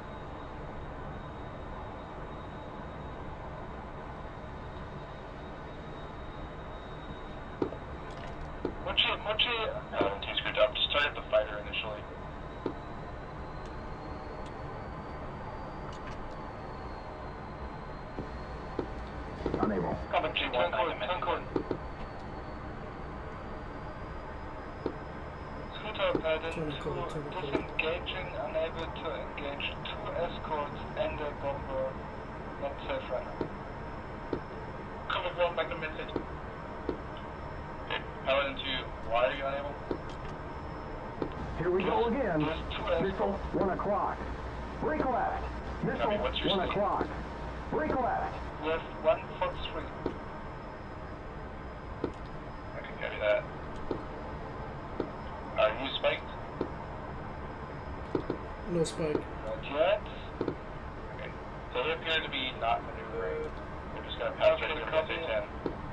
Mochi, Pattern 2 screwed up. Just target the fighter initially. Unable. Combat 2, 1, turn. Scooter, Pattern 2, disengaging, unable to engage 2 escorts and a bomber, not safe runner. Combat 1, Magnum message. Paladin 2, why are you unable? Here we go again. There's 2 Missile, escorts. 1 o'clock. Brake left. Missile, what's your 1 speed? o'clock. Brake left. Left 1 Fox 3. I can copy that. Are you spiked? No spike. Not yet. Okay. So they appear to be not maneuvering. They're just going to pass right through SA-10.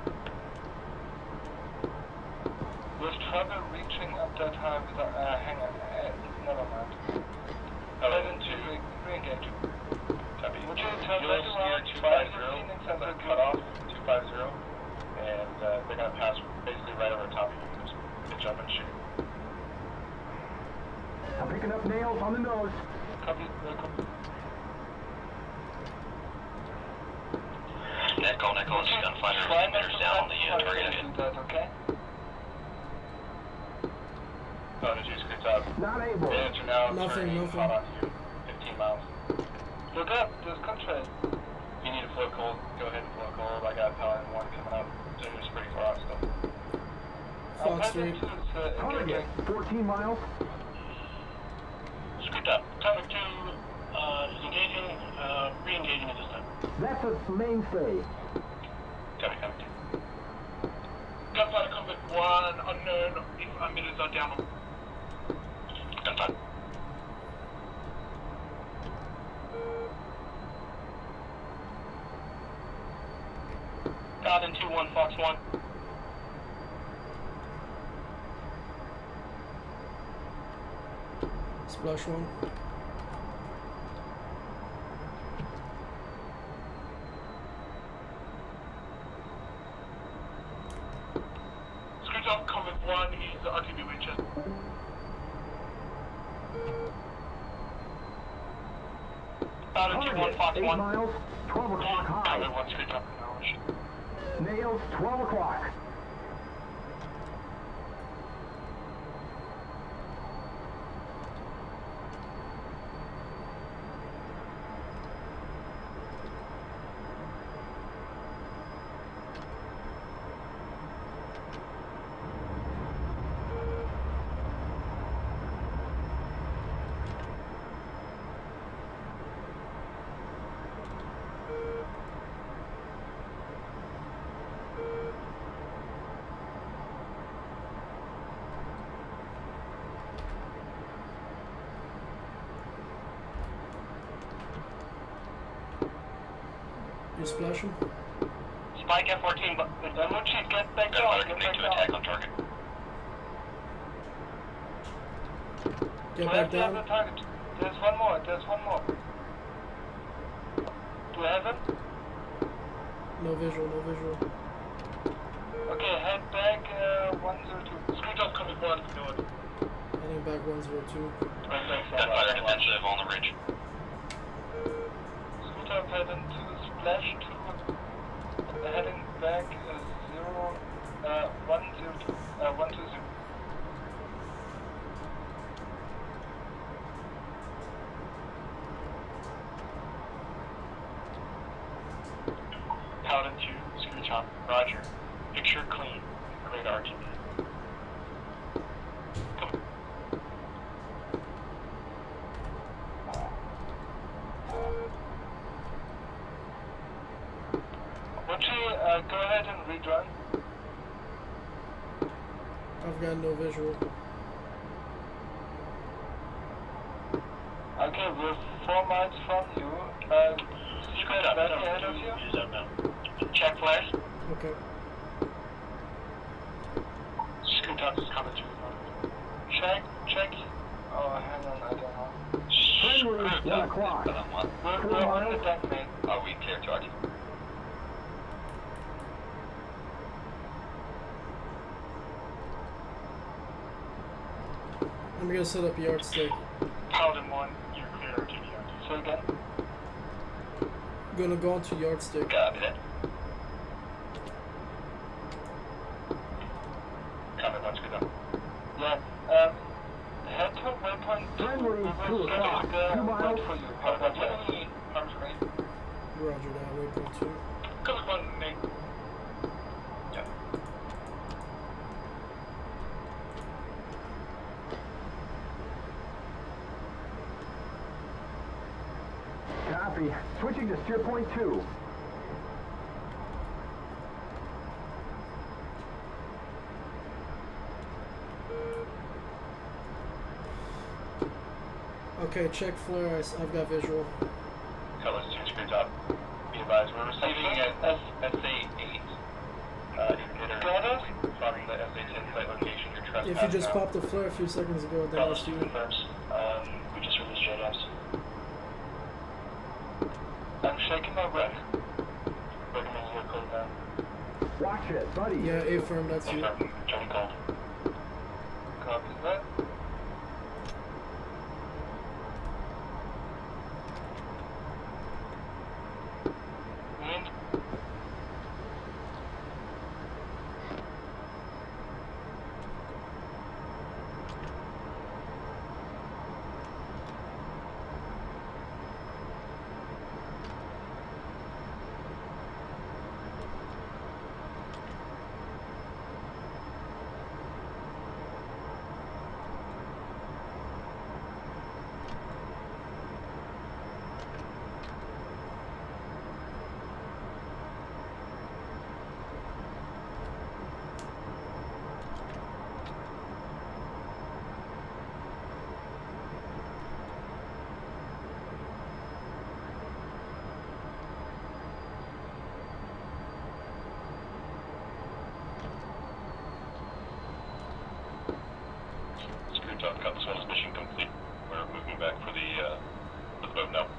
With trouble reaching up that high without, hang on, never mind. Paladin 2, re-engage. copy. Would you turn You'll back steer around 250, 515 then cut off 250, and they're going to pass basically right over top of you. Just jump and shoot. I'm picking up nails on the nose. Copy. Echo, this is Gunfighter. 50 meters down on the target area. That, okay? Paladin 2 scoots up. Not able. Bandits are now Nothing. turning hot onto you. 15 miles. Look up, there's contrast. You need a float cold, go ahead and float cold. I got Paladin 1 coming up. So you're just pretty far out still. Fox 3. Pattern 2 is Target, engaging. 14 miles. Scooped up. Pattern 2 is engaging, re-engaging at this time. That's a mainstay. Copy. Gunfighter combat 1, unknown, if emitters are down. Gunfighter. Paladin 2-1, Fox 1. Splash 1. Screws off, combat 1 is the RTB Winchester. Paladin 2-1, Fox 8 1. miles, 12 o'clock high. Combat 1, screws up. Nails, 12 o'clock. You splash him? Spike F14, but then what sheet get back down, get back to down. attack on target. Get Do I back have to have down. the target? There's one more. Do I have him? No visual. Okay, head back 102. Screws off, combat 1, go on. Heading back 102. Gunfighter defensive on the ridge. Scooter Pattern 2 splash 2. Heading back 102. 120. Paladin 2, screw chop, roger. Picture clean, great RTB. Come on. Mochi, go ahead and redrun. I've got no visual. Okay, we're 4 miles from you. See that valley ahead of you? Check flares. Okay. Scoot up is coming through. Check. Oh, hang on, I don't know. Friendly, 1 o'clock. We're on the deck, mate. Are we clear, Charlie? I'm gonna set up yardstick. Paladin 1, you're clear to the yard. Say again? Gonna go onto yardstick. Copy that. Coming, let's go down. Yeah. Head to waypoint 2. Friendly, We will 2 o'clock. schedule the 2 miles. wait for you. How about that? Arms right. Roger that, waypoint 2. Good one, Nate. Yeah. Copy. Switching to steer point 2. Okay, check flare. I've got visual. Colors 2 screws up. Be advised, we're receiving at SA8. Indicator Got us? from the SA10 site location. You're trespassing. If you just popped the flare a few seconds ago, then Colors that's 2 you. confirms. We just released JDFs. I'm shaking my breath. Recommend you close down. Watch it, buddy. Yeah, A firm, that's you. Confirm. Johnny called. Copy that. Wind. Cut this one's mission complete. We're moving back for the boat now.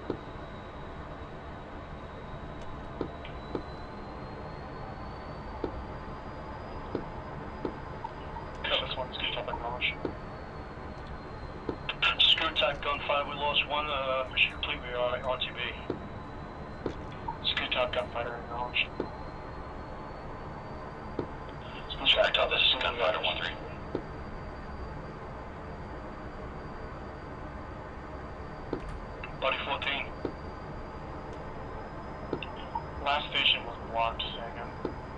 Cut this one, scoot up acknowledge. Scoot attack gunfire, we lost one, mission complete, we are RTB. Scoot up gunfighter acknowledge. Scoot up, this is Gunfighter 1-3. Buddy 14. Last station was blocked, Sagan.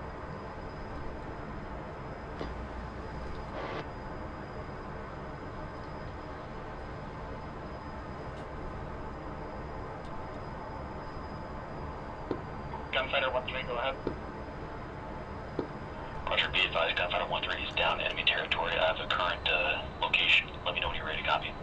Gunfighter 1-3, go ahead. Roger, be advised, Gunfighter 1-3 is down enemy territory. I have the current location. Let me know when you're ready to copy.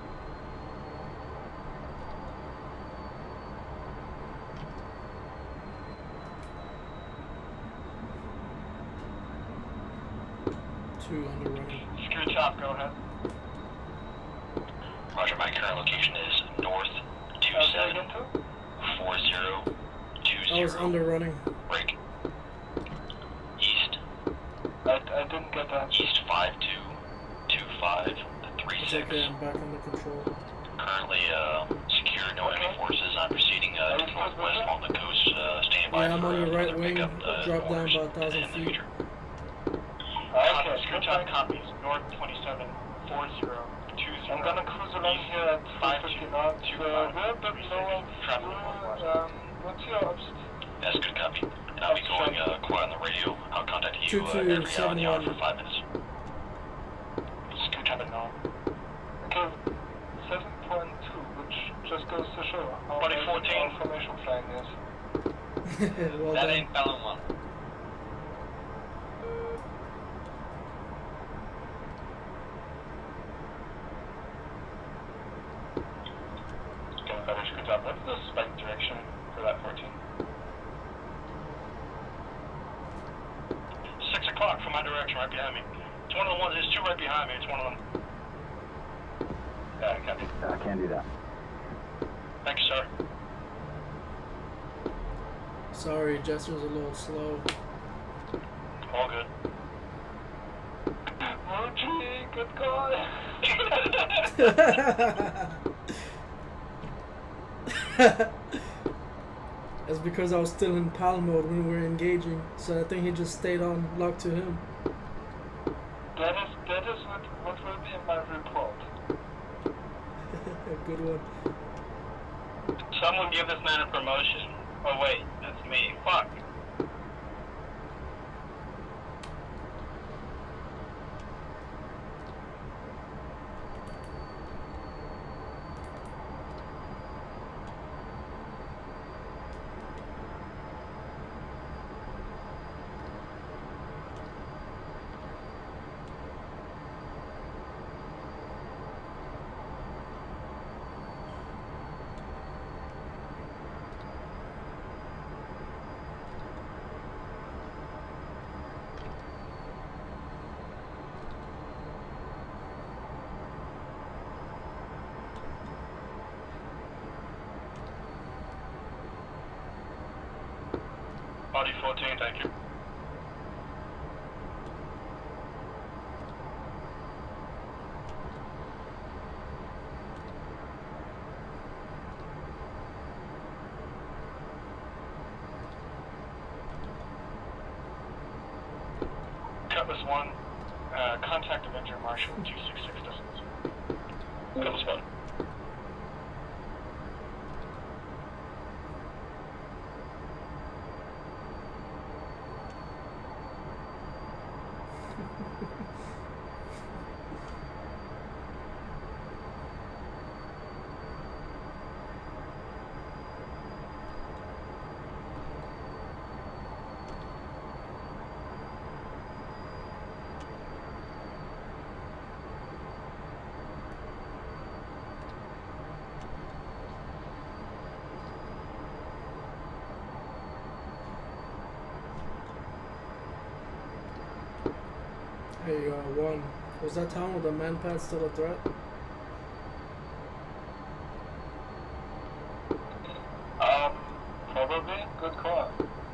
Under running. Scoot top, go ahead. Roger, my current location is north 274020. I was under running. Break. East. I didn't get that. East 522536. It's okay, I'm back under control. Currently secure, no enemy forces. I'm proceeding to northwest along the coast. Standing by Yeah, I'm for on your right further wing. pickup, Drop down orders about 1,000 in the feet. future. Okay, scoot top copies. North 274020. I'm gonna cruise along here at 550 knots. We're a bit low. What's your ops? That's good copy. And I'll be going quiet on the radio. I'll contact you every hour on the hour for 5 minutes. Scoot top at null. Okay, 7.2, which just goes to show how Buddy, bad 14. our formation flying is. Well That done. ain't Balloon 1. Federation, good job. What's the spike direction for that 14? 6 o'clock from my direction, right behind me. It's one of the ones, there's two right behind me, it's one of them. Yeah, I can't do I can't do that. Thank you, sir. Sorry, Jester's a little slow. All good. Mochi, good call. That's because I was still in PAL mode when we were engaging, so I think he just stayed on locked to him. That is what will be in my report. Good one. Someone give this man a promotion. Oh wait, that's me. Fuck. Body 14, thank you. Cutlass 1, contact Avenger Marshal 266 decimals. Cutlass 1. Hey, one. Was that town with the manpad still a threat? Probably. Good call.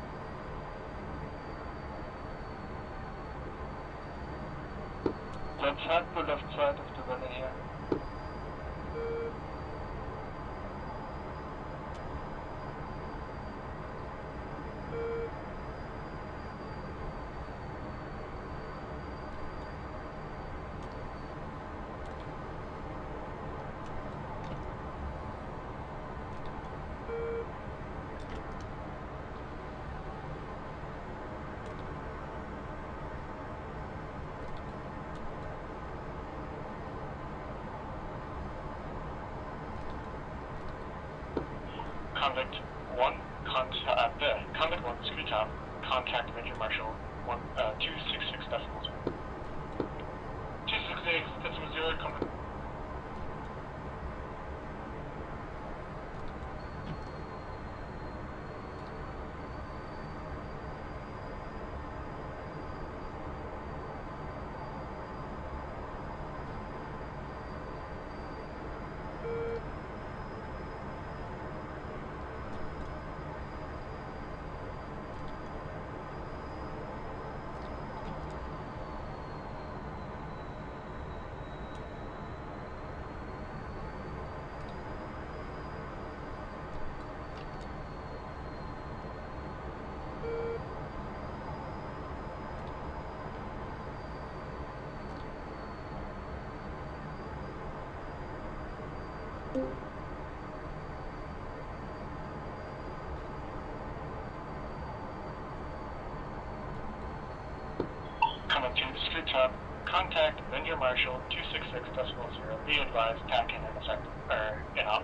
Let's head the left side of the valley here. Convict 1, Convict 1, Scooter Top, contact Avenger Marshal 266 decimals. 268 decimal 0, convict. Coming to Street Top, contact Avenger Marshal 266 decimal 0. Be advised, TAC in effect, or in op.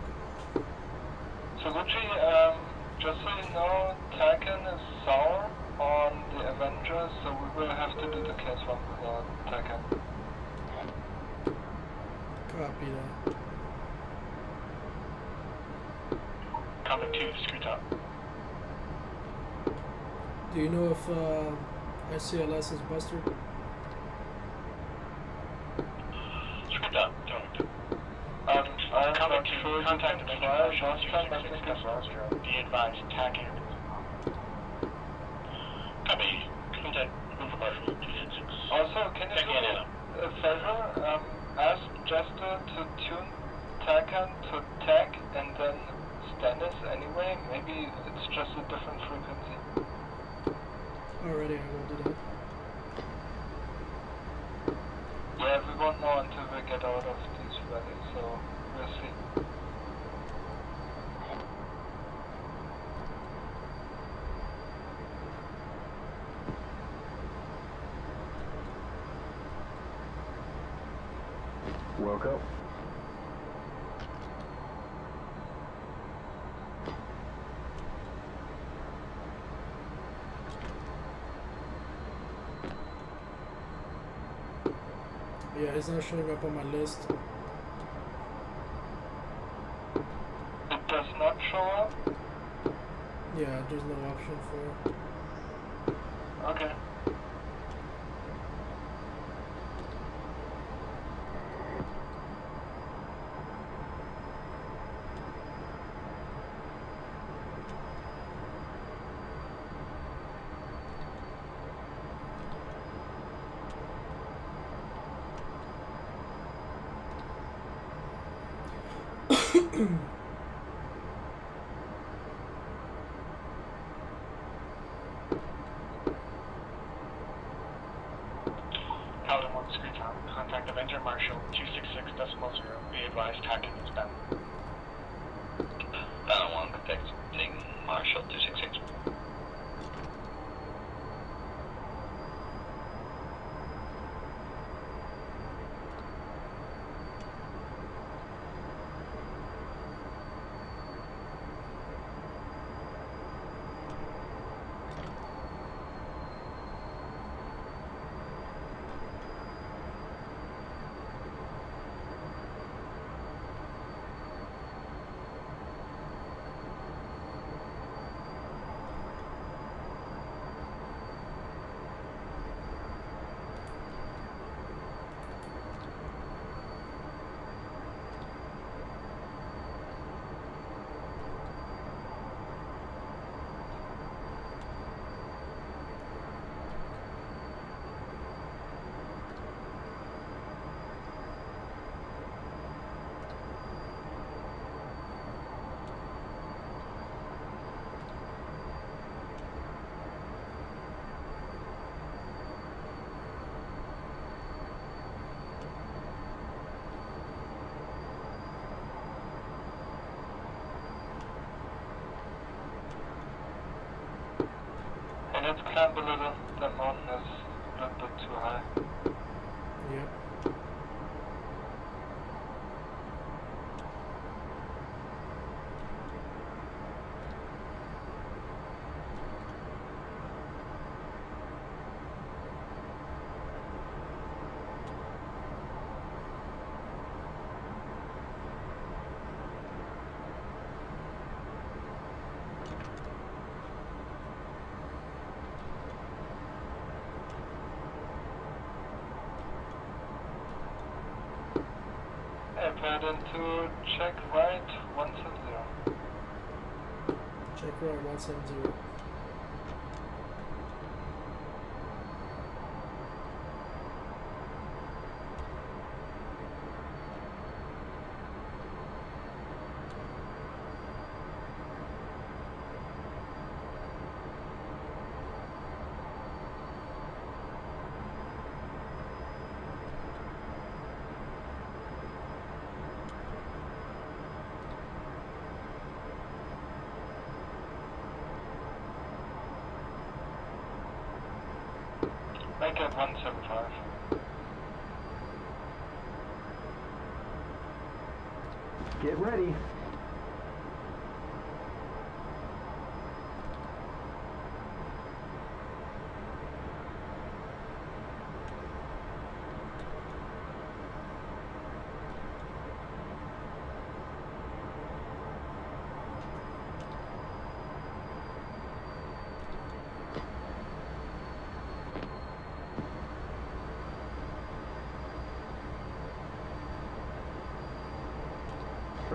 So Gucci, just so you know, Taken is sour. on the Avenger, so we will have to do the case one without TACAN. Copy that. Coming to screw top. Do you know if ICLS is busted? Screw top. I'm Coming not to sure contact you the can venue. try. Last time I think it was. Be advised, TACAN. Copy. Contact River Marshal 266. Also, can you do a favor? Ask Jester to tune TACAN to TAC and then Stennis anyway. Maybe it's just a different frequency. Already, I will do that. Yeah, we won't know until we get out of these valleys, so we'll see. Woke up. Yeah, it's not showing up on my list. It does not show up? Yeah, there's no option for it. Okay. Paladin 1 screen top. Contact Avenger Marshal 266.0. Be advised, TACAN is bound. Paladin 1 contacting Marshal 266. Let's climb a little. That mountain is a little bit too high. Yep. Paladin to check right 170. Check right 170. Make it 175. Get ready.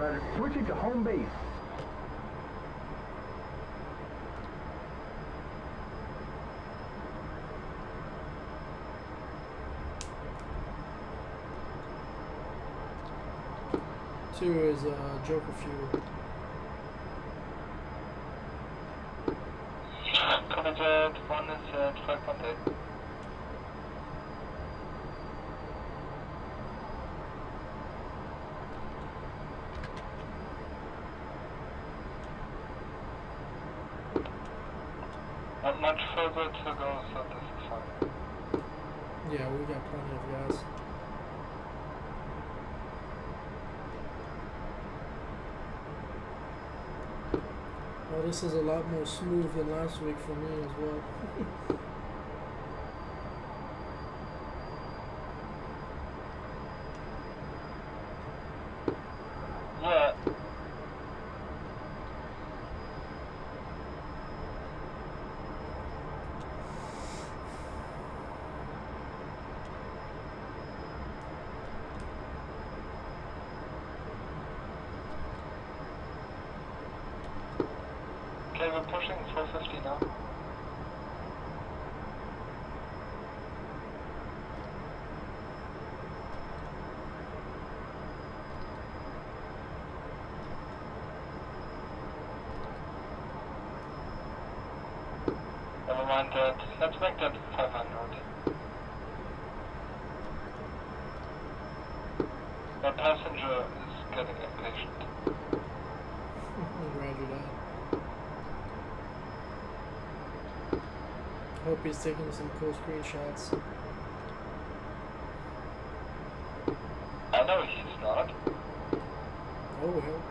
Roger. Switching to home base. Two is Joker Fuel. Copy that, one is at 5.8. Not much further to go, so this is fine. Yeah, we got plenty of gas. Well, this is a lot more smooth than last week for me as well. Yeah. Okay, we're pushing 450 now. Never mind that. Let's make that 500. My passenger is getting impatient. Roger that. Hope he's taking some cool screenshots. I know he's not. Oh well.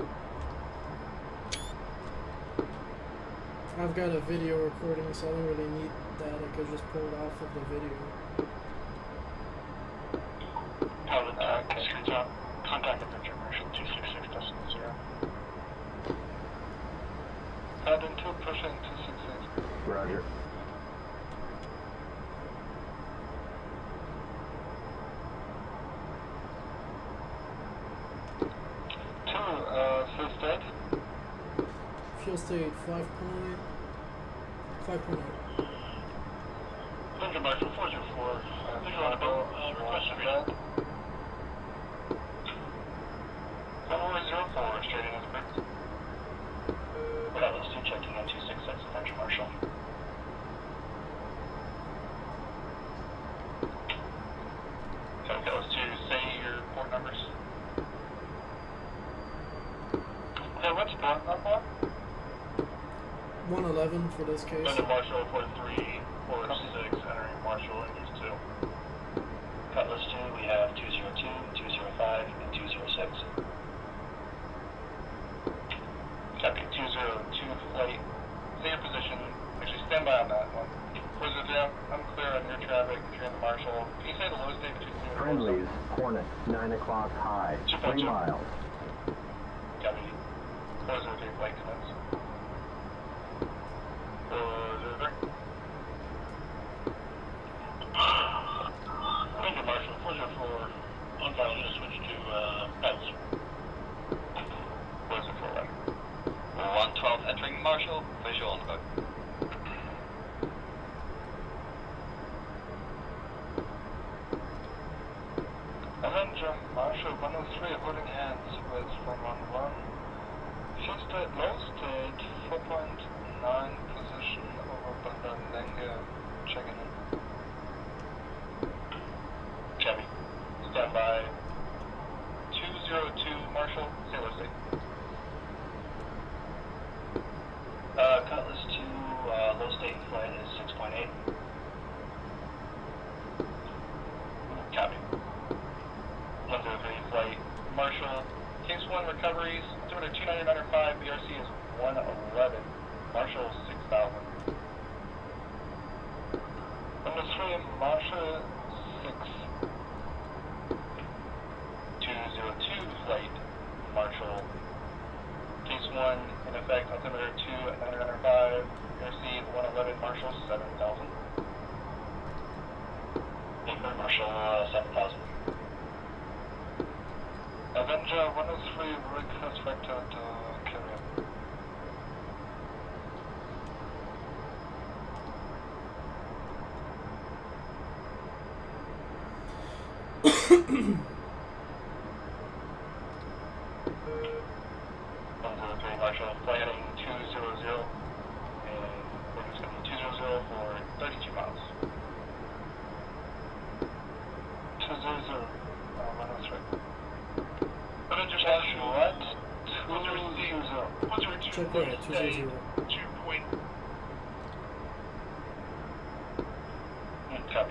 I've got a video recording, so I don't really need that. I could just pull it off of the video. Contact Adventure Marshal 266.0. Pattern 2 pushing 268. Roger. Fuel state. Fuel state 5.8. Adventure Marshal 404. Visual on a boat. Request to read. 1404, straight in as a bird. Yeah, let's do checking on 266, Adventure Marshal. Okay, let's do say your port numbers. Hey, what's port number? 111 for this case. Adventure Marshal 4346, entering Marshal in use 2. Cutlass 2, we have 202, 205, and 206. Copy 202 flight. Say your position. Actually, stand by on that one. 403, I'm clear on your traffic. If you're in the Marshal, can you say the low state between 0 and 4? Friendlies, Hornet, 9 o'clock high, 3 miles. Copy 403 flight commence. 403. Adventure Marshal 404 on file. I'm going to switch to paddles. 404 right. 112 entering Marshal, visual on the boat. Avenger Marshal 103 holding hands with 111. Fuel state low state 4.9 position over Bandar Lenge. Checking in. Copy. Stand by. 202 Marshal, say low state. Cutlass 2, low state flight is 6.8. Copy. 103 flight. Marshal, case 1 recoveries, altimeter 299.5, BRC is 111. Marshal 6,000. 103 Marshal 6. 202 flight. Marshal, case 1 in effect, altimeter 299.5, BRC 111, Marshal 7,000. Paper Marshal 7,000. Avenger 103, request vector to carrier. Marshall, planning 200, and we're just going to be 200 for 32 miles. 200, 103. Avenger What? 200. Check right, 200. 2 point. Copy.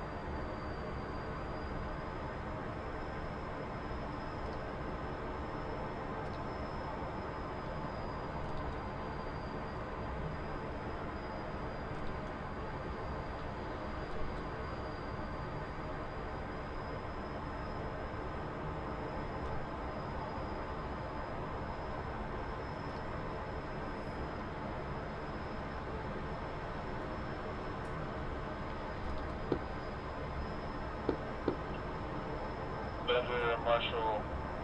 Marshall,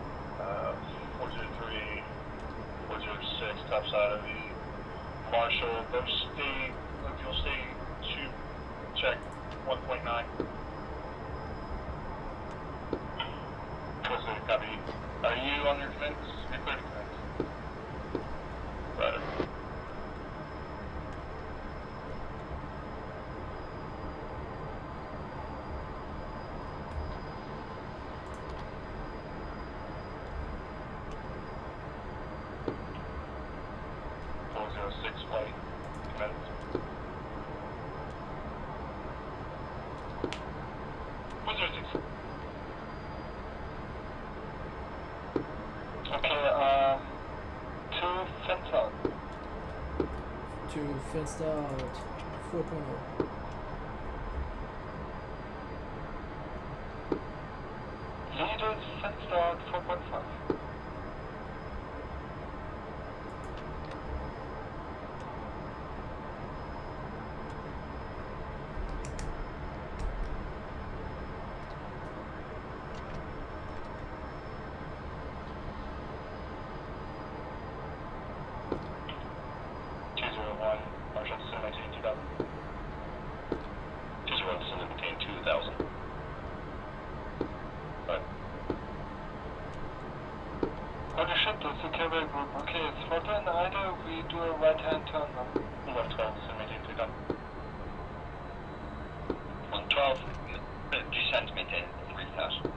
403, 406, top side of the Marshall. You'll stay check 1.9. Copy. Are you on your commence? You're clear to commence. Right. Flight commence. What's your 6? Okay, 2 fence out. 2 fenced out, 4.0. Leaders fenced out 4.5. Holy shit, that's a carrier group. Okay, it's throttle and idle, we do a right hand turn now. Left 12, so maintain 2 down. On 12, descent maintain 3000.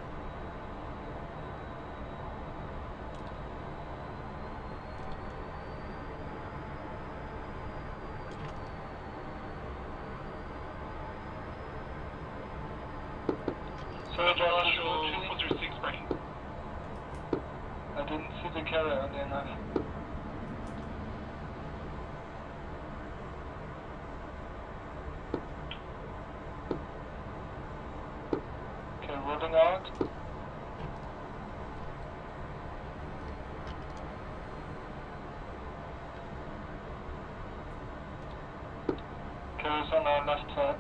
So, Marshall, 406 braking. I didn't see the carrier early enough. Okay, rolling out. Carrier's on our left side.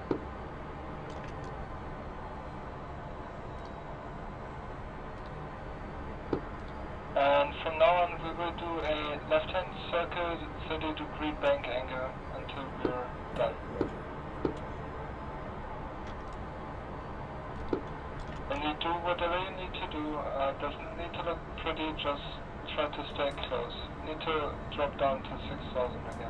And from now on we will do a left-hand circle 30-degree bank angle until we're done. When you do whatever you need to do, doesn't need to look pretty, just try to stay close. You need to drop down to 6,000 again.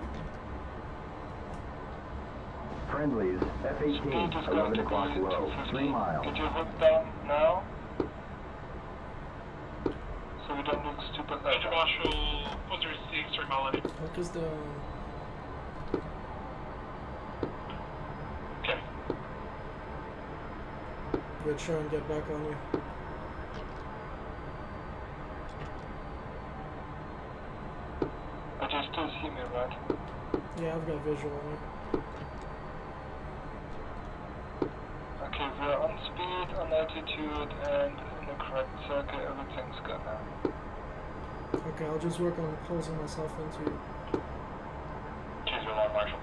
Friendlies, F14, 11 o'clock low, 3 miles. Get your hook down now, so we don't look stupid like that. Marshall, 406, 3 mile in. Hook is down. Okay. Good, Sean, get back on you. But you still see me, right? Yeah, I've got visual on you. Okay, we're on speed, on altitude, and in the correct circle, everything's good now. Okay, I'll just work on closing myself into you. 201 Marshall.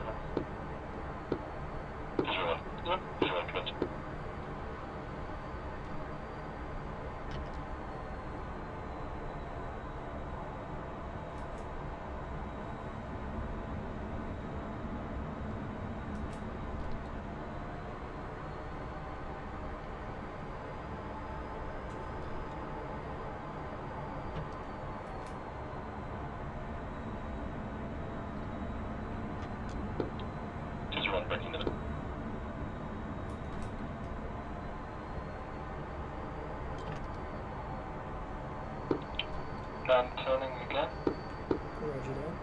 201. Yep. 201 commence. I'm turning again. Roger that.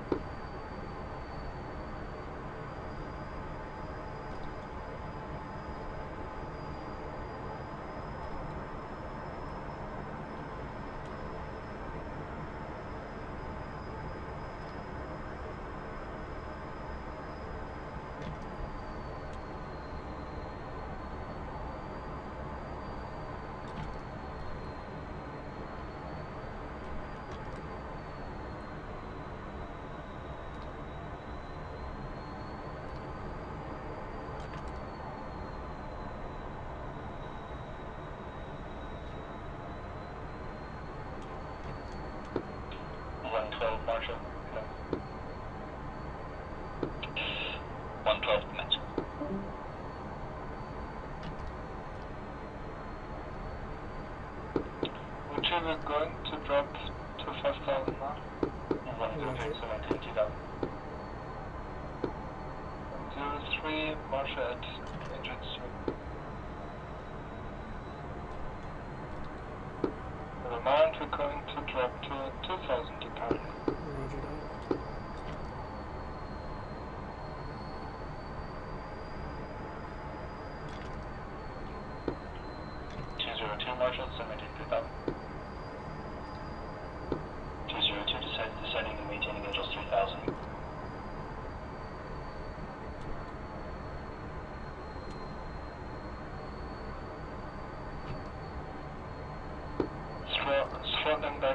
Marshall. 112 commence. Which we're going to drop to 5,000 now. 03, Marshall at engine stream. Remind we're going to drop to 2,000 departure. Roger that. Marshall, 7,000. 202 descending and maintaining Angels 3000. Throttling back.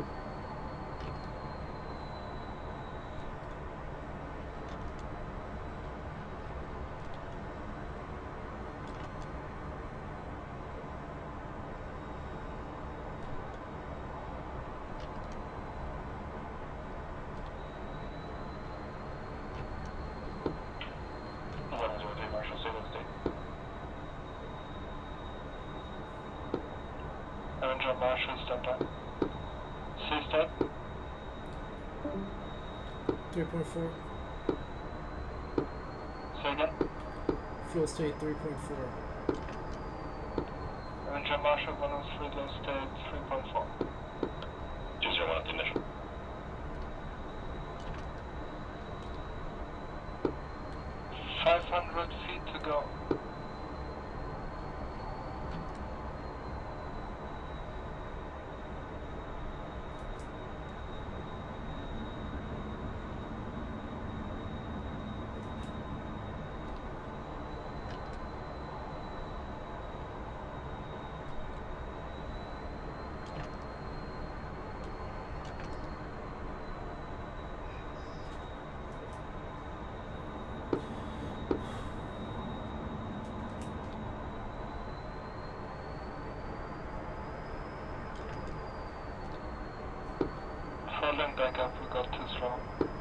Avenger Marshall, stand by. Sea state. 3.4. Say again. Fuel state 3.4. Avenger Marshall 103, low state 3.4. 201 at the initial. feet to go. Throttling back up, we got too slow.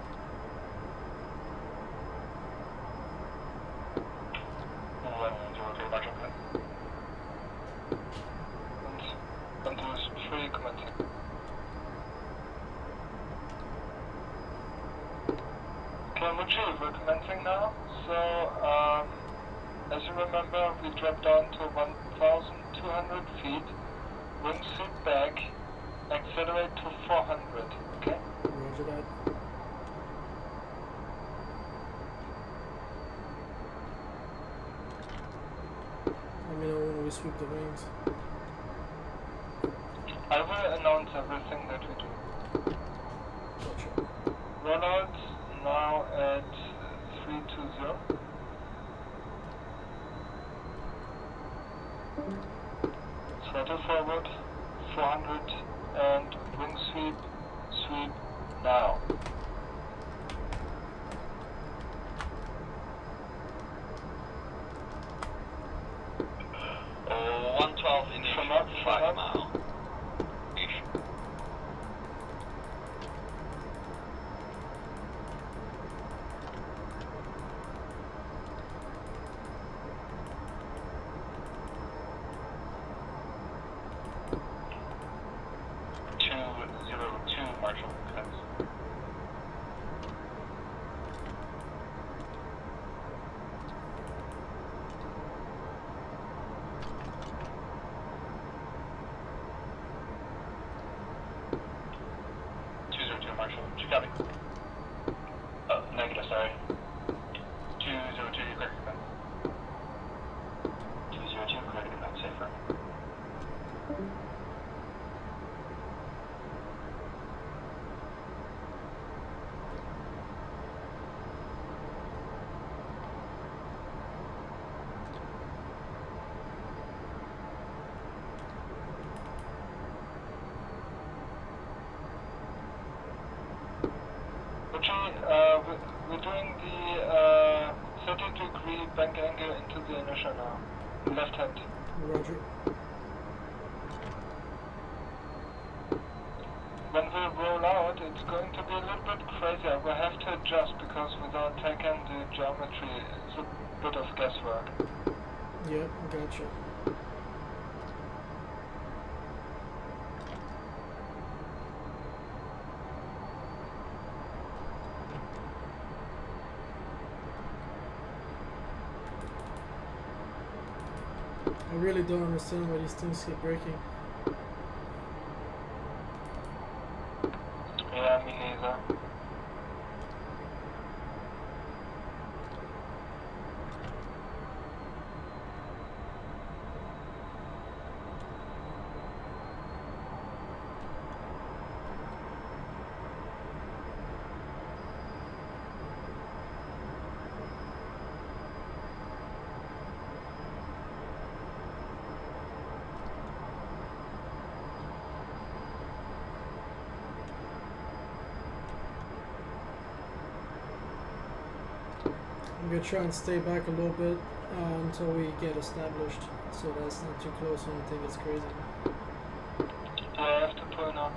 And there's 3 commencing. Okay, Muchi, we're commencing now. So, as you remember, we dropped down to 1,200 feet, wing sweep back, accelerate to 400, okay? Roger that. Let me know when we sweep the wings. I will announce everything that we do. Gotcha. Rollout now at 320. Throttle forward, 400, and wing sweep, sweep now. 112 in the 5 mile. copy. Negative, sorry. 202, you're clear to command. 202, clear to command, safer. We're doing the 30-degree bank angle into the inertia now. Left hand. Roger. When we roll out, it's going to be a little bit crazier. We'll have to adjust because without taking the geometry, it's a bit of guesswork. Yep, gotcha. I really don't understand why these things keep breaking. Yeah, me neither. I'm gonna try and stay back a little bit until we get established, so that's not too close when I think it's crazy. I have to pull now.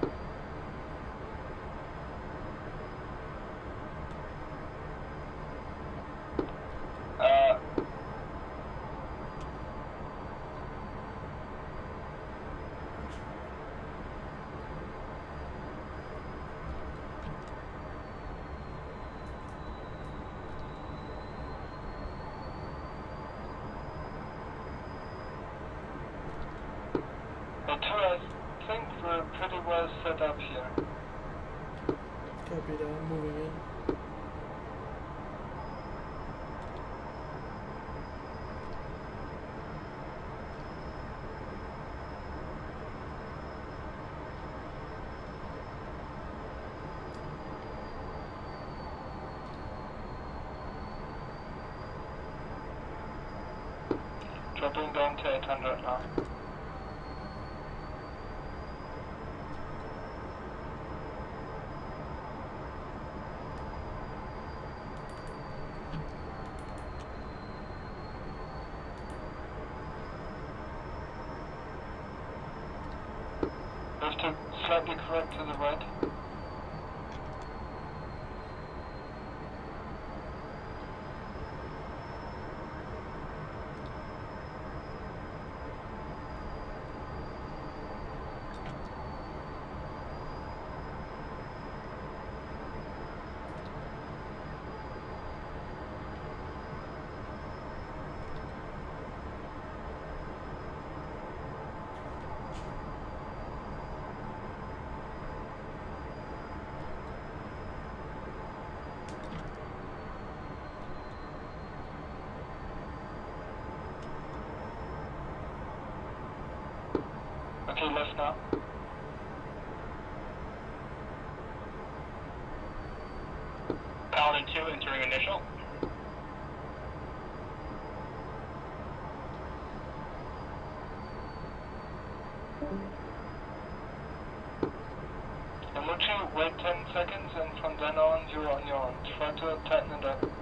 I think we're pretty well set up here. Copy that, I'm moving in. Dropping down to 800 now. Have to slightly correct to the right. Okay, left now. Paladin 2 entering initial. And would you wait 10 seconds and from then on you're on your own. Try to tighten it up.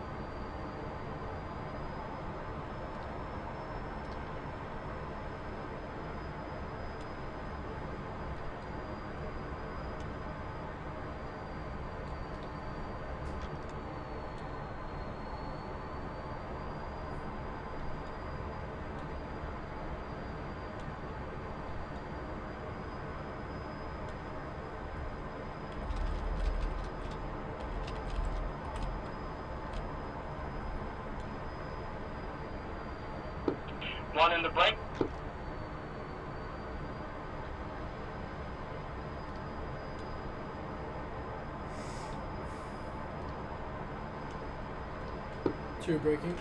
One in the break. Clear braking.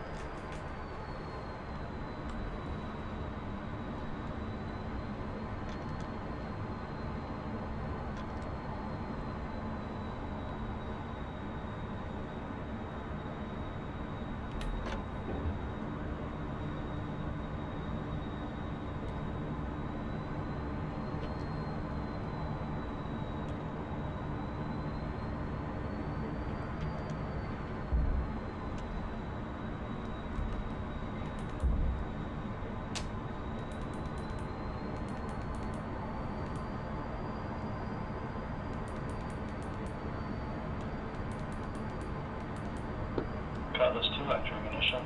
Cutlass 2 entering ignition.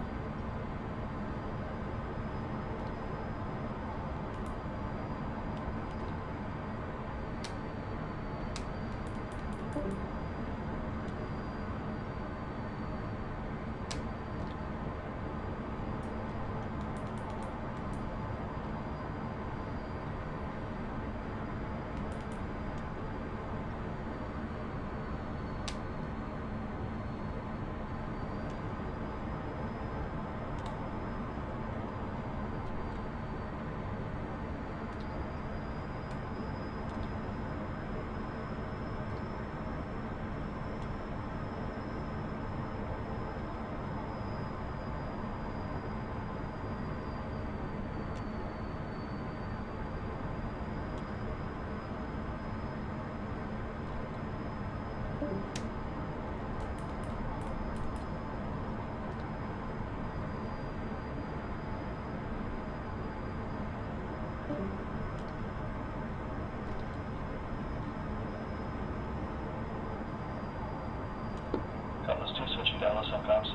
Cutlass 2 switching down on comms.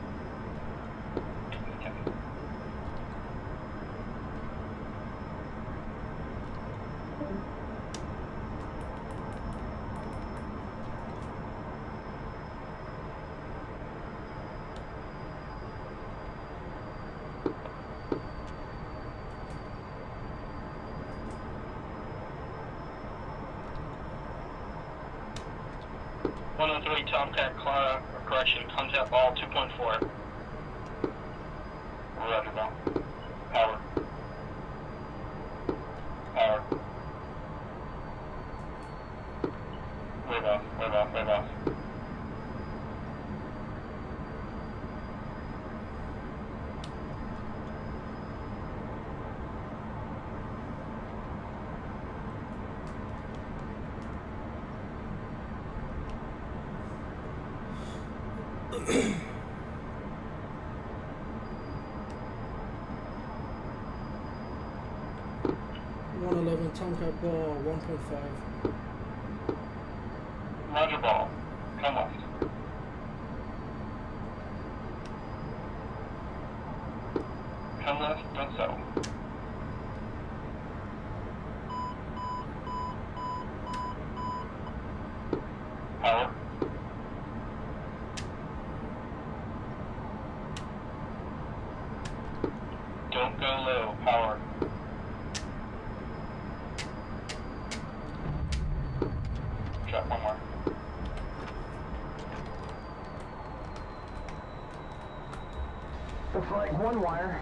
Tomcat, correction, contact ball 2.4. Roger, ball. Power. Power. Wave off, wave off, wave off. Tomcat ball 1.5. Roger, ball. Come left. Come left, don't settle. Power. Don't go low, power. Drop one more. Looks like one wire.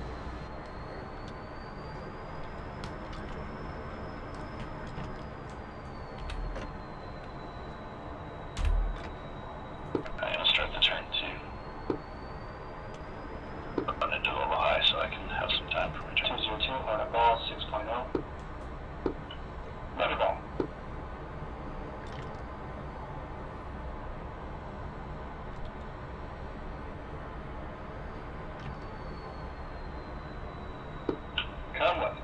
I'm gonna start the turn 2. Run into a little high so I can have some time for return. 202, hornet ball 6.0. Roger, ball. Come left.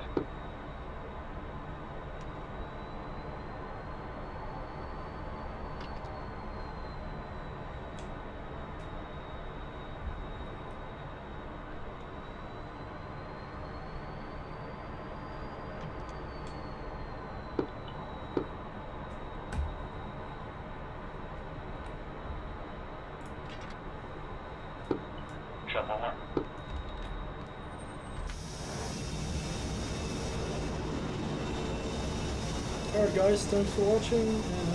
Drop one more. Alright guys, thanks for watching and